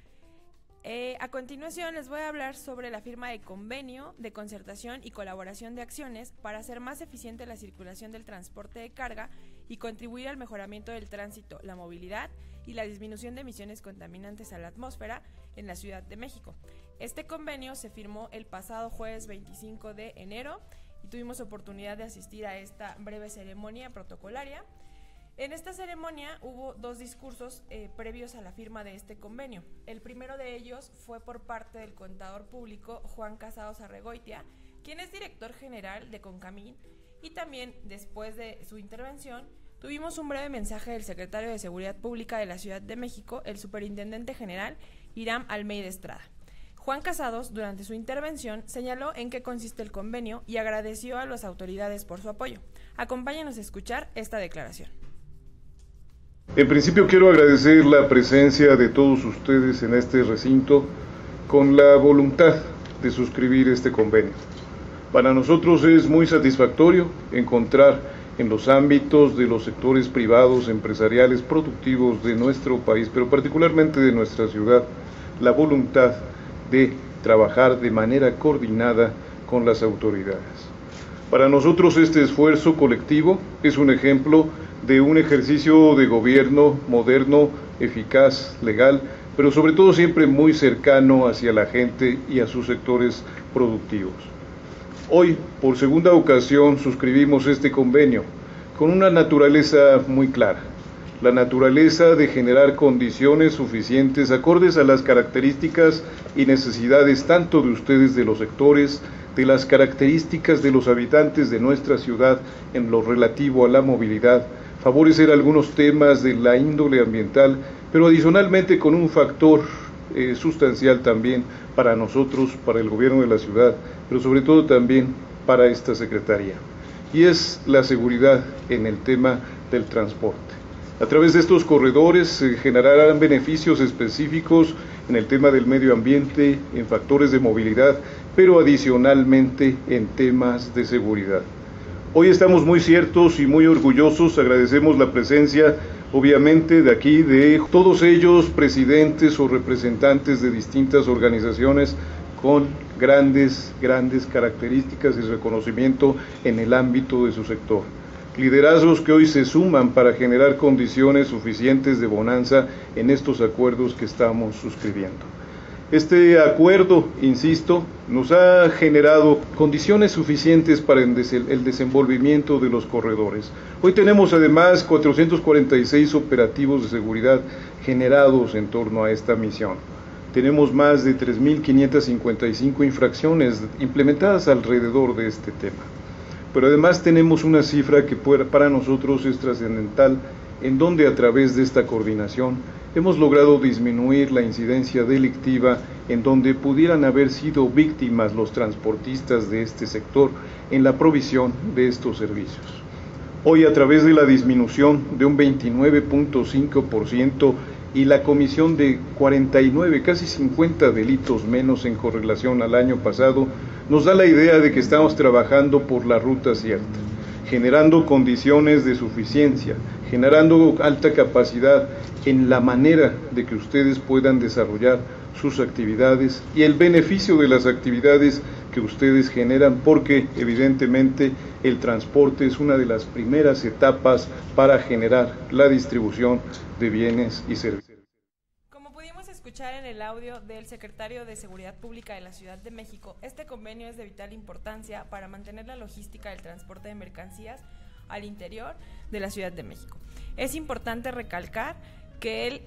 A continuación les voy a hablar sobre la firma de convenio de concertación y colaboración de acciones para hacer más eficiente la circulación del transporte de carga y contribuir al mejoramiento del tránsito, la movilidad y la disminución de emisiones contaminantes a la atmósfera en la Ciudad de México. Este convenio se firmó el pasado jueves 25 de enero y tuvimos oportunidad de asistir a esta breve ceremonia protocolaria. En esta ceremonia hubo 2 discursos previos a la firma de este convenio. El primero de ellos fue por parte del contador público Juan Casados Arregoitia, quien es director general de Concamín, y también después de su intervención tuvimos un breve mensaje del secretario de Seguridad Pública de la Ciudad de México, el superintendente general Hiram Almeida Estrada. Juan Casados, durante su intervención, señaló en qué consiste el convenio y agradeció a las autoridades por su apoyo. Acompáñanos a escuchar esta declaración. En principio quiero agradecer la presencia de todos ustedes en este recinto con la voluntad de suscribir este convenio. Para nosotros es muy satisfactorio encontrar en los ámbitos de los sectores privados, empresariales, productivos de nuestro país, pero particularmente de nuestra ciudad, la voluntad de trabajar de manera coordinada con las autoridades. Para nosotros este esfuerzo colectivo es un ejemplo de un ejercicio de gobierno moderno, eficaz, legal, pero sobre todo siempre muy cercano hacia la gente y a sus sectores productivos. Hoy, por segunda ocasión, suscribimos este convenio con una naturaleza muy clara, la naturaleza de generar condiciones suficientes acordes a las características y necesidades tanto de ustedes de los sectores, de las características de los habitantes de nuestra ciudad en lo relativo a la movilidad, favorecer algunos temas de la índole ambiental, pero adicionalmente con un factor sustancial también para nosotros, para el gobierno de la ciudad, pero sobre todo también para esta Secretaría, y es la seguridad en el tema del transporte. A través de estos corredores se generarán beneficios específicos en el tema del medio ambiente, en factores de movilidad, pero adicionalmente en temas de seguridad. Hoy estamos muy ciertos y muy orgullosos, agradecemos la presencia, obviamente, de aquí, de todos ellos, presidentes o representantes de distintas organizaciones con grandes características y reconocimiento en el ámbito de su sector. Liderazgos que hoy se suman para generar condiciones suficientes de bonanza en estos acuerdos que estamos suscribiendo. Este acuerdo, insisto, nos ha generado condiciones suficientes para el desenvolvimiento de los corredores. Hoy tenemos además 446 operativos de seguridad generados en torno a esta misión. Tenemos más de 3.555 infracciones implementadas alrededor de este tema. Pero además tenemos una cifra que para nosotros es trascendental, en donde a través de esta coordinación hemos logrado disminuir la incidencia delictiva en donde pudieran haber sido víctimas los transportistas de este sector en la provisión de estos servicios. Hoy, a través de la disminución de un 29.5% y la comisión de 49, casi 50 delitos menos en correlación al año pasado, nos da la idea de que estamos trabajando por la ruta cierta, generando condiciones de suficiencia, generando alta capacidad en la manera de que ustedes puedan desarrollar sus actividades y el beneficio de las actividades que ustedes generan, porque evidentemente el transporte es una de las primeras etapas para generar la distribución de bienes y servicios. Como pudimos escuchar en el audio del secretario de Seguridad Pública de la Ciudad de México, este convenio es de vital importancia para mantener la logística del transporte de mercancías al interior de la Ciudad de México. Es importante recalcar que él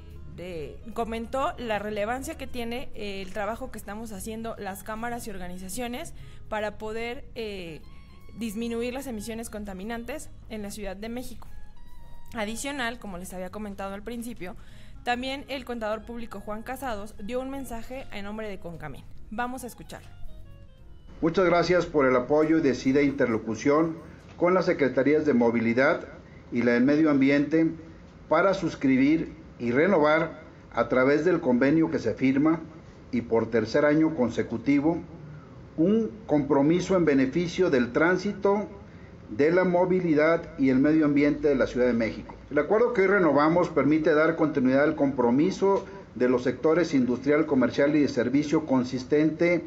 comentó la relevancia que tiene el trabajo que estamos haciendo las cámaras y organizaciones para poder disminuir las emisiones contaminantes en la Ciudad de México. Adicional, como les había comentado al principio, también el contador público Juan Casados dio un mensaje en nombre de Concamín. Vamos a escucharlo. Muchas gracias por el apoyo y decida interlocución con las Secretarías de Movilidad y la del Medio Ambiente para suscribir y renovar a través del convenio que se firma y por tercer año consecutivo un compromiso en beneficio del tránsito, de la movilidad y el medio ambiente de la Ciudad de México. El acuerdo que hoy renovamos permite dar continuidad al compromiso de los sectores industrial, comercial y de servicio consistente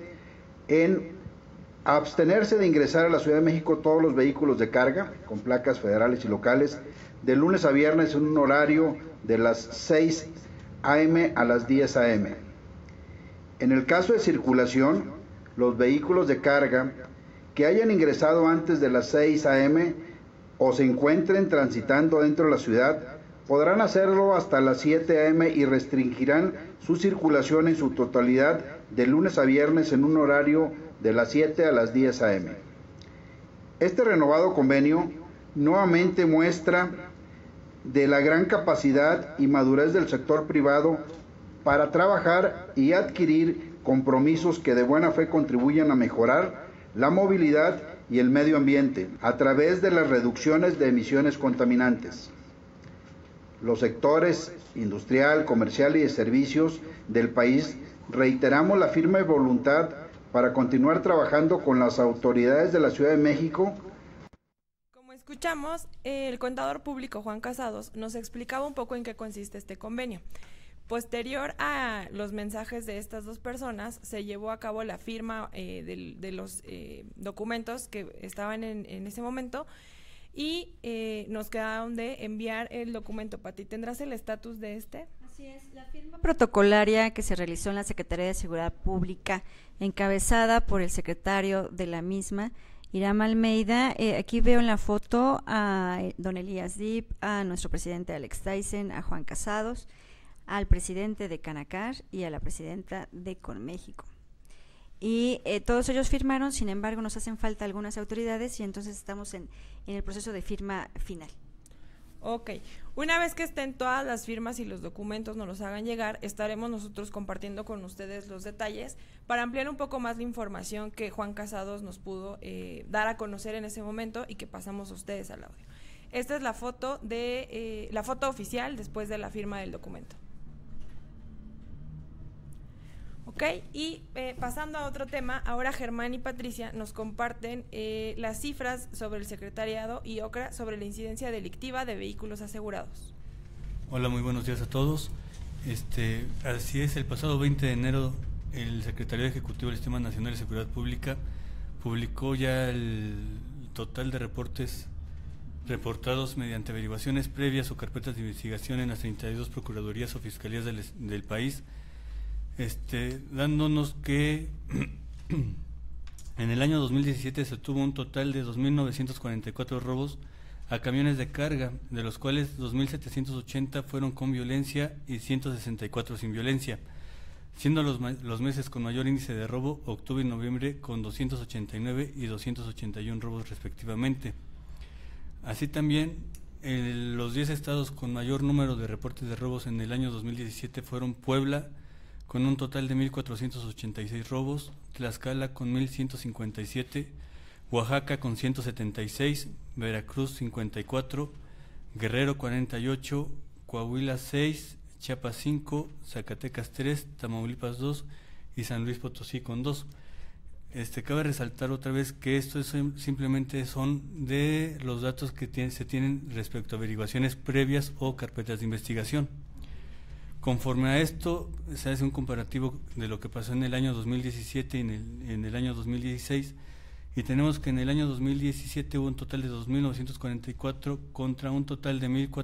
en abstenerse de ingresar a la Ciudad de México todos los vehículos de carga con placas federales y locales de lunes a viernes en un horario de las 6 a.m. a las 10 a.m. En el caso de circulación, los vehículos de carga que hayan ingresado antes de las 6 a.m. o se encuentren transitando dentro de la ciudad podrán hacerlo hasta las 7 a.m. y restringirán su circulación en su totalidad de lunes a viernes en un horario de las 7 a las 10 a.m. Este renovado convenio nuevamente muestra de la gran capacidad y madurez del sector privado para trabajar y adquirir compromisos que de buena fe contribuyan a mejorar la movilidad y el medio ambiente a través de las reducciones de emisiones contaminantes. Los sectores industrial, comercial y de servicios del país reiteramos la firme voluntad para continuar trabajando con las autoridades de la Ciudad de México. Como escuchamos, el contador público Juan Casados nos explicaba un poco en qué consiste este convenio. Posterior a los mensajes de estas dos personas, se llevó a cabo la firma de los documentos que estaban en ese momento y nos quedaron de enviar el documento. Pati, ¿tendrás el estatus de este? Así es, la firma protocolaria que se realizó en la Secretaría de Seguridad Pública, encabezada por el secretario de la misma, Irán Almeida. Aquí veo en la foto a don Elías Dip, a nuestro presidente Alex Tyson, a Juan Casados, al presidente de Canacar y a la presidenta de Conméxico. Y todos ellos firmaron, sin embargo nos hacen falta algunas autoridades y entonces estamos en el proceso de firma final. Ok, una vez que estén todas las firmas y los documentos nos los hagan llegar, estaremos nosotros compartiendo con ustedes los detalles para ampliar un poco más la información que Juan Casados nos pudo dar a conocer en ese momento y que pasamos a ustedes al audio. Esta es la foto la foto oficial después de la firma del documento. Ok, y pasando a otro tema, ahora Germán y Patricia nos comparten las cifras sobre el secretariado y OCRA sobre la incidencia delictiva de vehículos asegurados. Hola, muy buenos días a todos. Así es, el pasado 20 de enero el Secretariado Ejecutivo del Sistema Nacional de Seguridad Pública publicó ya el total de reportes reportados mediante averiguaciones previas o carpetas de investigación en las 32 procuradurías o fiscalías del país, dándonos que en el año 2017 se tuvo un total de 2.944 robos a camiones de carga, de los cuales 2.780 fueron con violencia y 164 sin violencia, siendo los meses con mayor índice de robo octubre y noviembre con 289 y 281 robos respectivamente. Así también, los 10 estados con mayor número de reportes de robos en el año 2017 fueron Puebla, con un total de 1.486 robos, Tlaxcala con 1.157, Oaxaca con 176, Veracruz 54, Guerrero 48, Coahuila 6, Chiapas 5, Zacatecas 3, Tamaulipas 2 y San Luis Potosí con 2. Cabe resaltar otra vez que esto simplemente son de los datos que se tienen respecto a averiguaciones previas o carpetas de investigación. Conforme a esto, se hace un comparativo de lo que pasó en el año 2017 y en el año 2016, y tenemos que en el año 2017 hubo un total de 2.944 contra un total de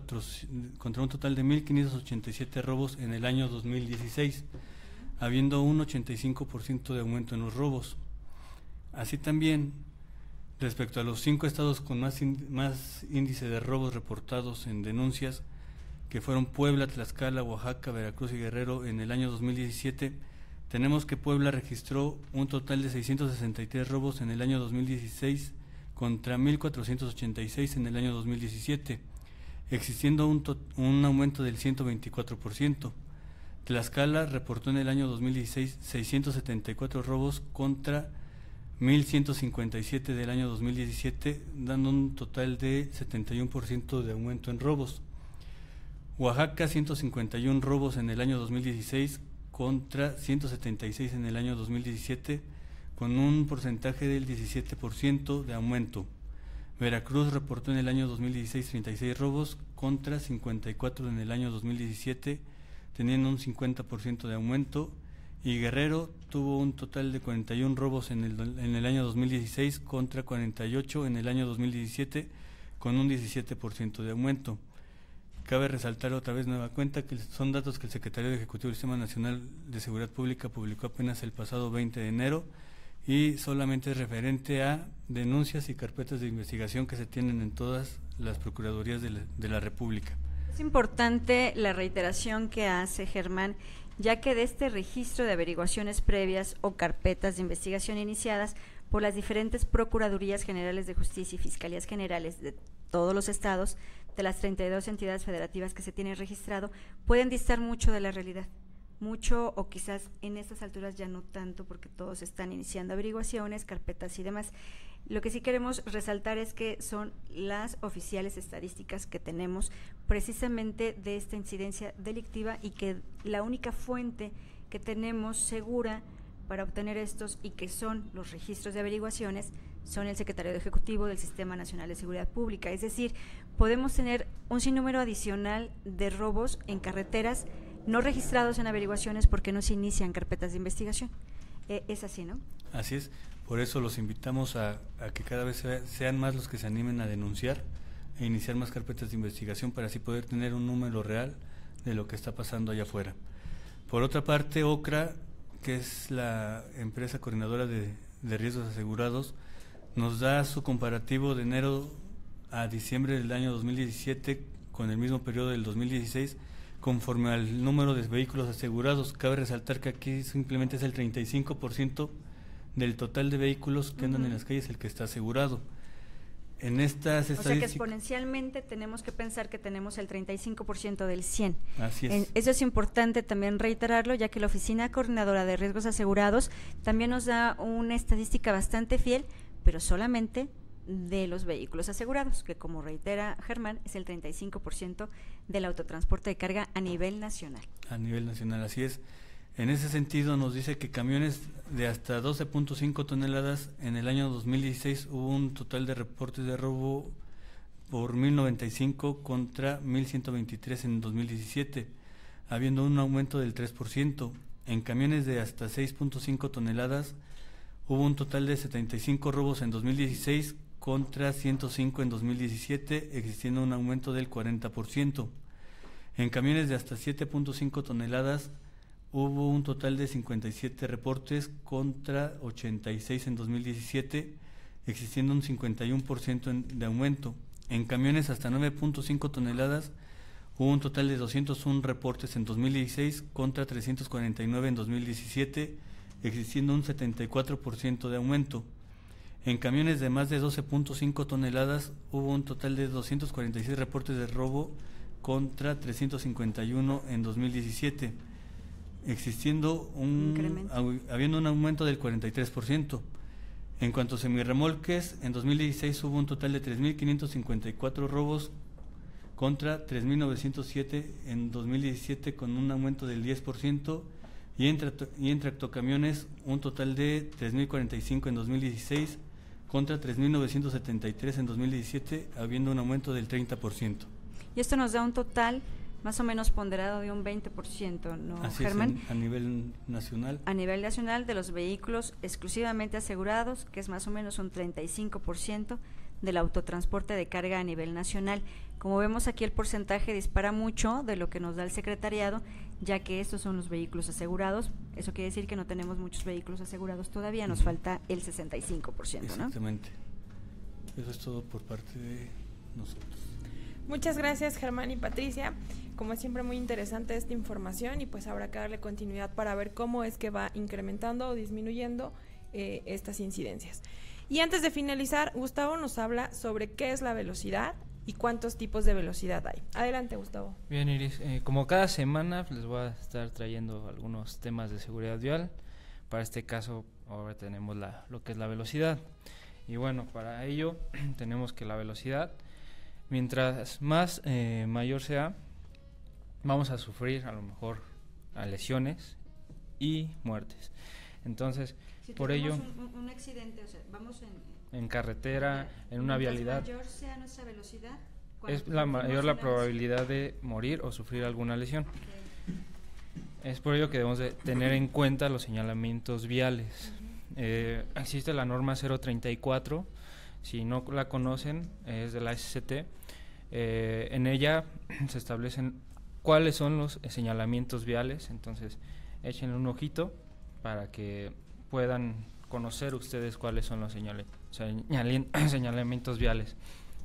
1.587 robos en el año 2016, habiendo un 85% de aumento en los robos. Así también, respecto a los 5 estados con más índice de robos reportados en denuncias, que fueron Puebla, Tlaxcala, Oaxaca, Veracruz y Guerrero en el año 2017, tenemos que Puebla registró un total de 663 robos en el año 2016 contra 1.486 en el año 2017, existiendo un aumento del 124%. Tlaxcala reportó en el año 2016 674 robos contra 1.157 del año 2017, dando un total de 71% de aumento en robos. Oaxaca 151 robos en el año 2016 contra 176 en el año 2017, con un porcentaje del 17% de aumento. Veracruz reportó en el año 2016 36 robos contra 54 en el año 2017, teniendo un 50% de aumento, y Guerrero tuvo un total de 41 robos en el año 2016 contra 48 en el año 2017, con un 17% de aumento. Cabe resaltar otra vez nueva cuenta que son datos que el Secretariado Ejecutivo del Sistema Nacional de Seguridad Pública publicó apenas el pasado 20 de enero y solamente es referente a denuncias y carpetas de investigación que se tienen en todas las procuradurías de la República. Es importante la reiteración que hace Germán, ya que de este registro de averiguaciones previas o carpetas de investigación iniciadas por las diferentes Procuradurías Generales de Justicia y Fiscalías Generales de todos los estados, de las 32 entidades federativas que se tienen registrado, pueden distar mucho de la realidad. Mucho, o quizás en estas alturas ya no tanto, porque todos están iniciando averiguaciones, carpetas y demás. Lo que sí queremos resaltar es que son las oficiales estadísticas que tenemos precisamente de esta incidencia delictiva, y que la única fuente que tenemos segura para obtener estos, y que son los registros de averiguaciones, son el Secretariado Ejecutivo del Sistema Nacional de Seguridad Pública. Es decir, podemos tener un sinnúmero adicional de robos en carreteras no registrados en averiguaciones porque no se inician carpetas de investigación. Es así, ¿no? Así es, por eso los invitamos a que cada vez sean más los que se animen a denunciar e iniciar más carpetas de investigación para así poder tener un número real de lo que está pasando allá afuera. Por otra parte, OCRA, que es la empresa coordinadora de riesgos asegurados, nos da su comparativo de enero a diciembre del año 2017 con el mismo periodo del 2016 conforme al número de vehículos asegurados. Cabe resaltar que aquí simplemente es el 35% del total de vehículos que andan en las calles el que está asegurado. En estas O sea que estadísticas... exponencialmente tenemos que pensar que tenemos el 35% del 100. Así es. Eso es importante también reiterarlo, ya que la Oficina Coordinadora de Riesgos Asegurados también nos da una estadística bastante fiel, pero solamente de los vehículos asegurados, que como reitera Germán, es el 35% del autotransporte de carga a nivel nacional. A nivel nacional, así es. En ese sentido nos dice que camiones de hasta 12.5 toneladas en el año 2016 hubo un total de reportes de robo por 1.095 contra 1.123 en 2017, habiendo un aumento del 3%. En camiones de hasta 6.5 toneladas hubo un total de 75 robos en 2016 contra 105 en 2017, existiendo un aumento del 40%. En camiones de hasta 7.5 toneladas hubo un total de 57 reportes contra 86 en 2017, existiendo un 51% de aumento. En camiones hasta 9.5 toneladas hubo un total de 201 reportes en 2016 contra 349 en 2017, existiendo un 74% de aumento. En camiones de más de 12.5 toneladas hubo un total de 246 reportes de robo contra 351 en 2017. Existiendo habiendo un aumento del 43%. En cuanto a semirremolques, en 2016 hubo un total de 3.554 robos contra 3.907 en 2017, con un aumento del 10%, y en tractocamiones un total de 3.045 en 2016 contra 3.973 en 2017, habiendo un aumento del 30%. Y esto nos da un total más o menos ponderado de un 20%, ¿no, Así Germán? es, a nivel nacional. A nivel nacional de los vehículos exclusivamente asegurados, que es más o menos un 35% del autotransporte de carga a nivel nacional. Como vemos aquí, el porcentaje dispara mucho de lo que nos da el secretariado, ya que estos son los vehículos asegurados. Eso quiere decir que no tenemos muchos vehículos asegurados todavía, nos falta el 65%, ¿no? Exactamente. Eso es todo por parte de nosotros. Muchas gracias, Germán y Patricia. Como siempre, muy interesante esta información, y pues habrá que darle continuidad para ver cómo es que va incrementando o disminuyendo estas incidencias. Y antes de finalizar, Gustavo nos habla sobre qué es la velocidad y cuántos tipos de velocidad hay. Adelante, Gustavo. Bien, Iris, como cada semana les voy a estar trayendo algunos temas de seguridad vial. Para este caso ahora tenemos lo que es la velocidad. Y bueno, para ello tenemos que la velocidad, mientras más mayor sea, vamos a sufrir a lo mejor a lesiones y muertes. Entonces, si por ello un accidente, o sea, vamos en carretera, en una vialidad, mayor sea nuestra velocidad, es la mayor la probabilidad de morir o sufrir alguna lesión. Okay. Es por ello que debemos de tener en cuenta los señalamientos viales. Existe la norma 034, si no la conocen, es de la SCT. En ella se establecen cuáles son los señalamientos viales, entonces échenle un ojito para que puedan conocer ustedes cuáles son los señalamientos viales.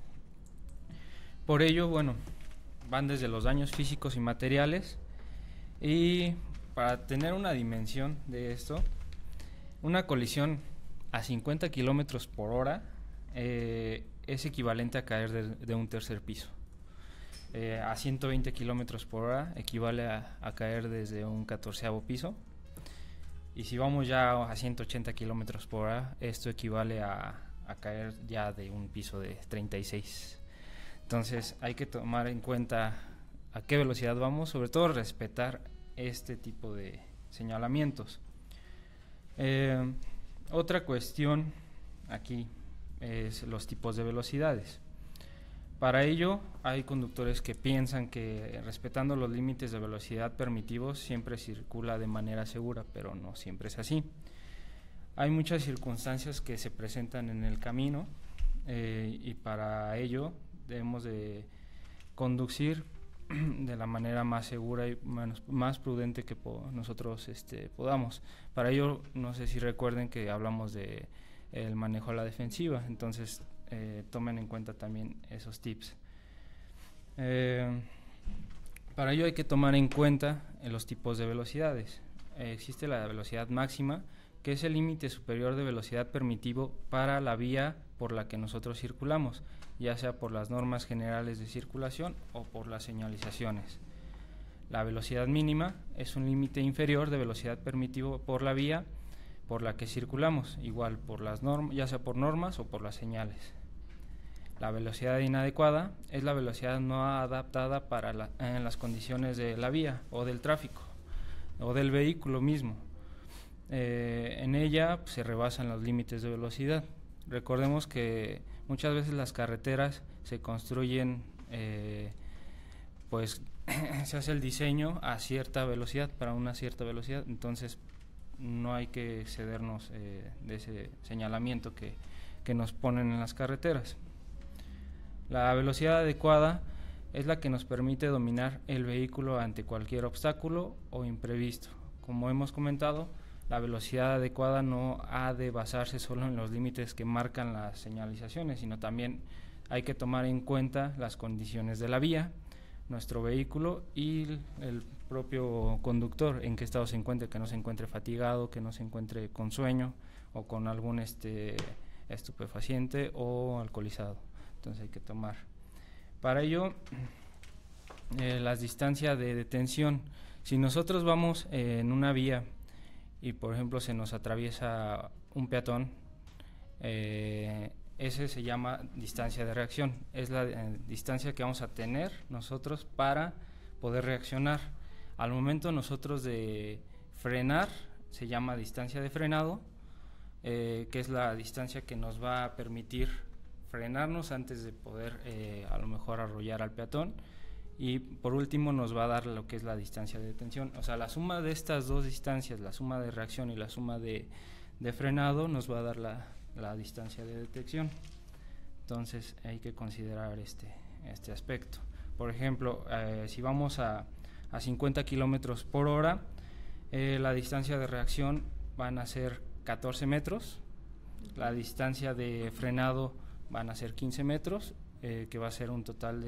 Por ello, bueno, van desde los daños físicos y materiales, y para tener una dimensión de esto, una colisión a 50 kilómetros por hora es equivalente a caer de un tercer piso. A 120 kilómetros por hora equivale a caer desde un 14º piso, y si vamos ya a 180 kilómetros por hora, esto equivale a caer ya de un piso de 36. Entonces hay que tomar en cuenta a qué velocidad vamos, sobre todo respetar este tipo de señalamientos. Otra cuestión aquí es los tipos de velocidades. Para ello, hay conductores que piensan que respetando los límites de velocidad permitidos siempre circula de manera segura, pero no siempre es así. Hay muchas circunstancias que se presentan en el camino, y para ello debemos de conducir de la manera más segura y más prudente que nosotros podamos. Para ello, no sé si recuerden que hablamos de el manejo a la defensiva, entonces tomen en cuenta también esos tips. Para ello hay que tomar en cuenta los tipos de velocidades. Existe la velocidad máxima, que es el límite superior de velocidad permitido para la vía por la que nosotros circulamos, ya sea por las normas generales de circulación o por las señalizaciones. La velocidad mínima es un límite inferior de velocidad permitido por la vía por la que circulamos, igual por las normas, ya sea por normas o por las señales. La velocidad inadecuada es la velocidad no adaptada en las condiciones de la vía o del tráfico o del vehículo mismo. En ella se rebasan los límites de velocidad. Recordemos que muchas veces las carreteras se construyen, pues se hace el diseño a cierta velocidad, para una cierta velocidad, entonces no hay que excedernos de ese señalamiento que nos ponen en las carreteras. La velocidad adecuada es la que nos permite dominar el vehículo ante cualquier obstáculo o imprevisto. Como hemos comentado, la velocidad adecuada no ha de basarse solo en los límites que marcan las señalizaciones, sino también hay que tomar en cuenta las condiciones de la vía, nuestro vehículo y el propio conductor, en qué estado se encuentre, que no se encuentre fatigado, que no se encuentre con sueño o con algún estupefaciente o alcoholizado. Entonces hay que tomar. Para ello, las distancias de detención. Si nosotros vamos en una vía y por ejemplo se nos atraviesa un peatón, ese se llama distancia de reacción, es la distancia que vamos a tener nosotros para poder reaccionar. Al momento nosotros de frenar, se llama distancia de frenado, que es la distancia que nos va a permitir frenarnos antes de poder a lo mejor arrollar al peatón. Y por último nos va a dar lo que es la distancia de detención. O sea, la suma de estas dos distancias, la suma de reacción y la suma de frenado, nos va a dar la distancia de detección. Entonces hay que considerar este aspecto. Por ejemplo, si vamos a 50 kilómetros por hora, la distancia de reacción van a ser 14 metros, la distancia de frenado van a ser 15 metros, que va a ser un total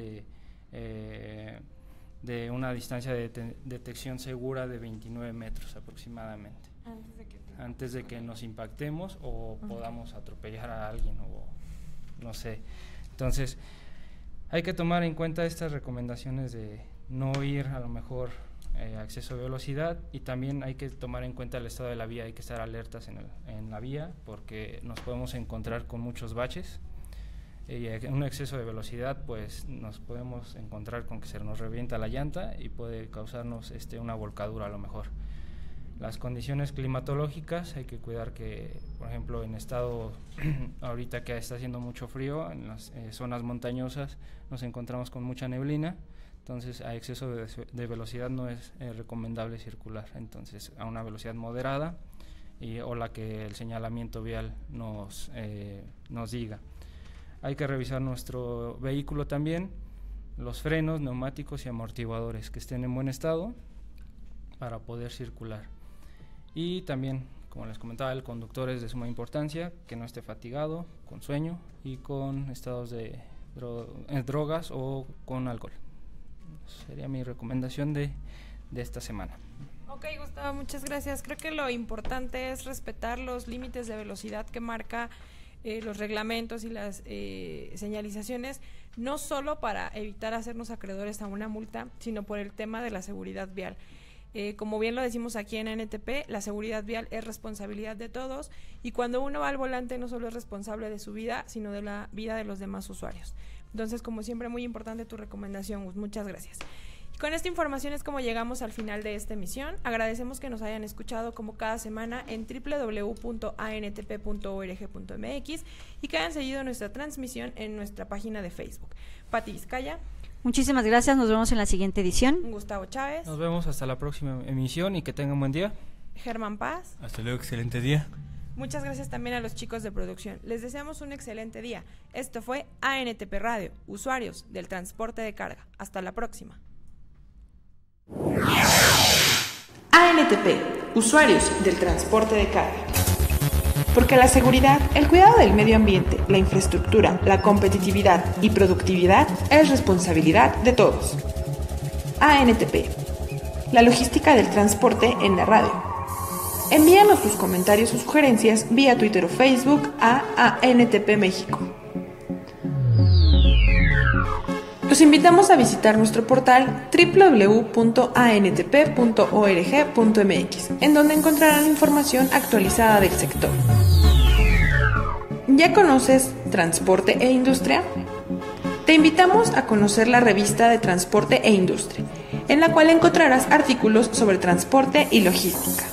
de una distancia de detección segura de 29 metros aproximadamente, antes de que nos impactemos o podamos atropellar a alguien o no sé. Entonces hay que tomar en cuenta estas recomendaciones de no ir a lo mejor a exceso de velocidad, y también hay que tomar en cuenta el estado de la vía. Hay que estar alertas en la vía porque nos podemos encontrar con muchos baches. Un exceso de velocidad, pues nos podemos encontrar con que se nos revienta la llanta y puede causarnos una volcadura a lo mejor. Las condiciones climatológicas, hay que cuidar que, por ejemplo, en estado ahorita que está haciendo mucho frío, en las zonas montañosas nos encontramos con mucha neblina, entonces a exceso de velocidad no es recomendable circular, entonces a una velocidad moderada o la que el señalamiento vial nos diga. Hay que revisar nuestro vehículo también, los frenos, neumáticos y amortiguadores que estén en buen estado para poder circular. Y también, como les comentaba, el conductor es de suma importancia, que no esté fatigado, con sueño y con estados de drogas o con alcohol. Sería mi recomendación de esta semana. Ok, Gustavo, muchas gracias. Creo que lo importante es respetar los límites de velocidad que marca los reglamentos y las señalizaciones, no solo para evitar hacernos acreedores a una multa, sino por el tema de la seguridad vial. Como bien lo decimos aquí en ANTP, la seguridad vial es responsabilidad de todos, y cuando uno va al volante no solo es responsable de su vida, sino de la vida de los demás usuarios. Entonces, como siempre, muy importante tu recomendación, Gus. Muchas gracias. Y con esta información es como llegamos al final de esta emisión. Agradecemos que nos hayan escuchado como cada semana en www.antp.org.mx y que hayan seguido nuestra transmisión en nuestra página de Facebook. Pati Vizcaya. Muchísimas gracias, nos vemos en la siguiente edición. Gustavo Chávez. Nos vemos hasta la próxima emisión y que tengan buen día. Germán Paz. Hasta luego, excelente día. Muchas gracias también a los chicos de producción. Les deseamos un excelente día. Esto fue ANTP Radio, usuarios del transporte de carga. Hasta la próxima. ANTP, usuarios del transporte de carga. Porque la seguridad, el cuidado del medio ambiente, la infraestructura, la competitividad y productividad es responsabilidad de todos. ANTP, la logística del transporte en la radio. Envíanos tus comentarios o sugerencias vía Twitter o Facebook a ANTP México. Los invitamos a visitar nuestro portal www.antp.org.mx, en donde encontrarán información actualizada del sector. ¿Ya conoces Transporte e Industria? Te invitamos a conocer la revista de Transporte e Industria, en la cual encontrarás artículos sobre transporte y logística.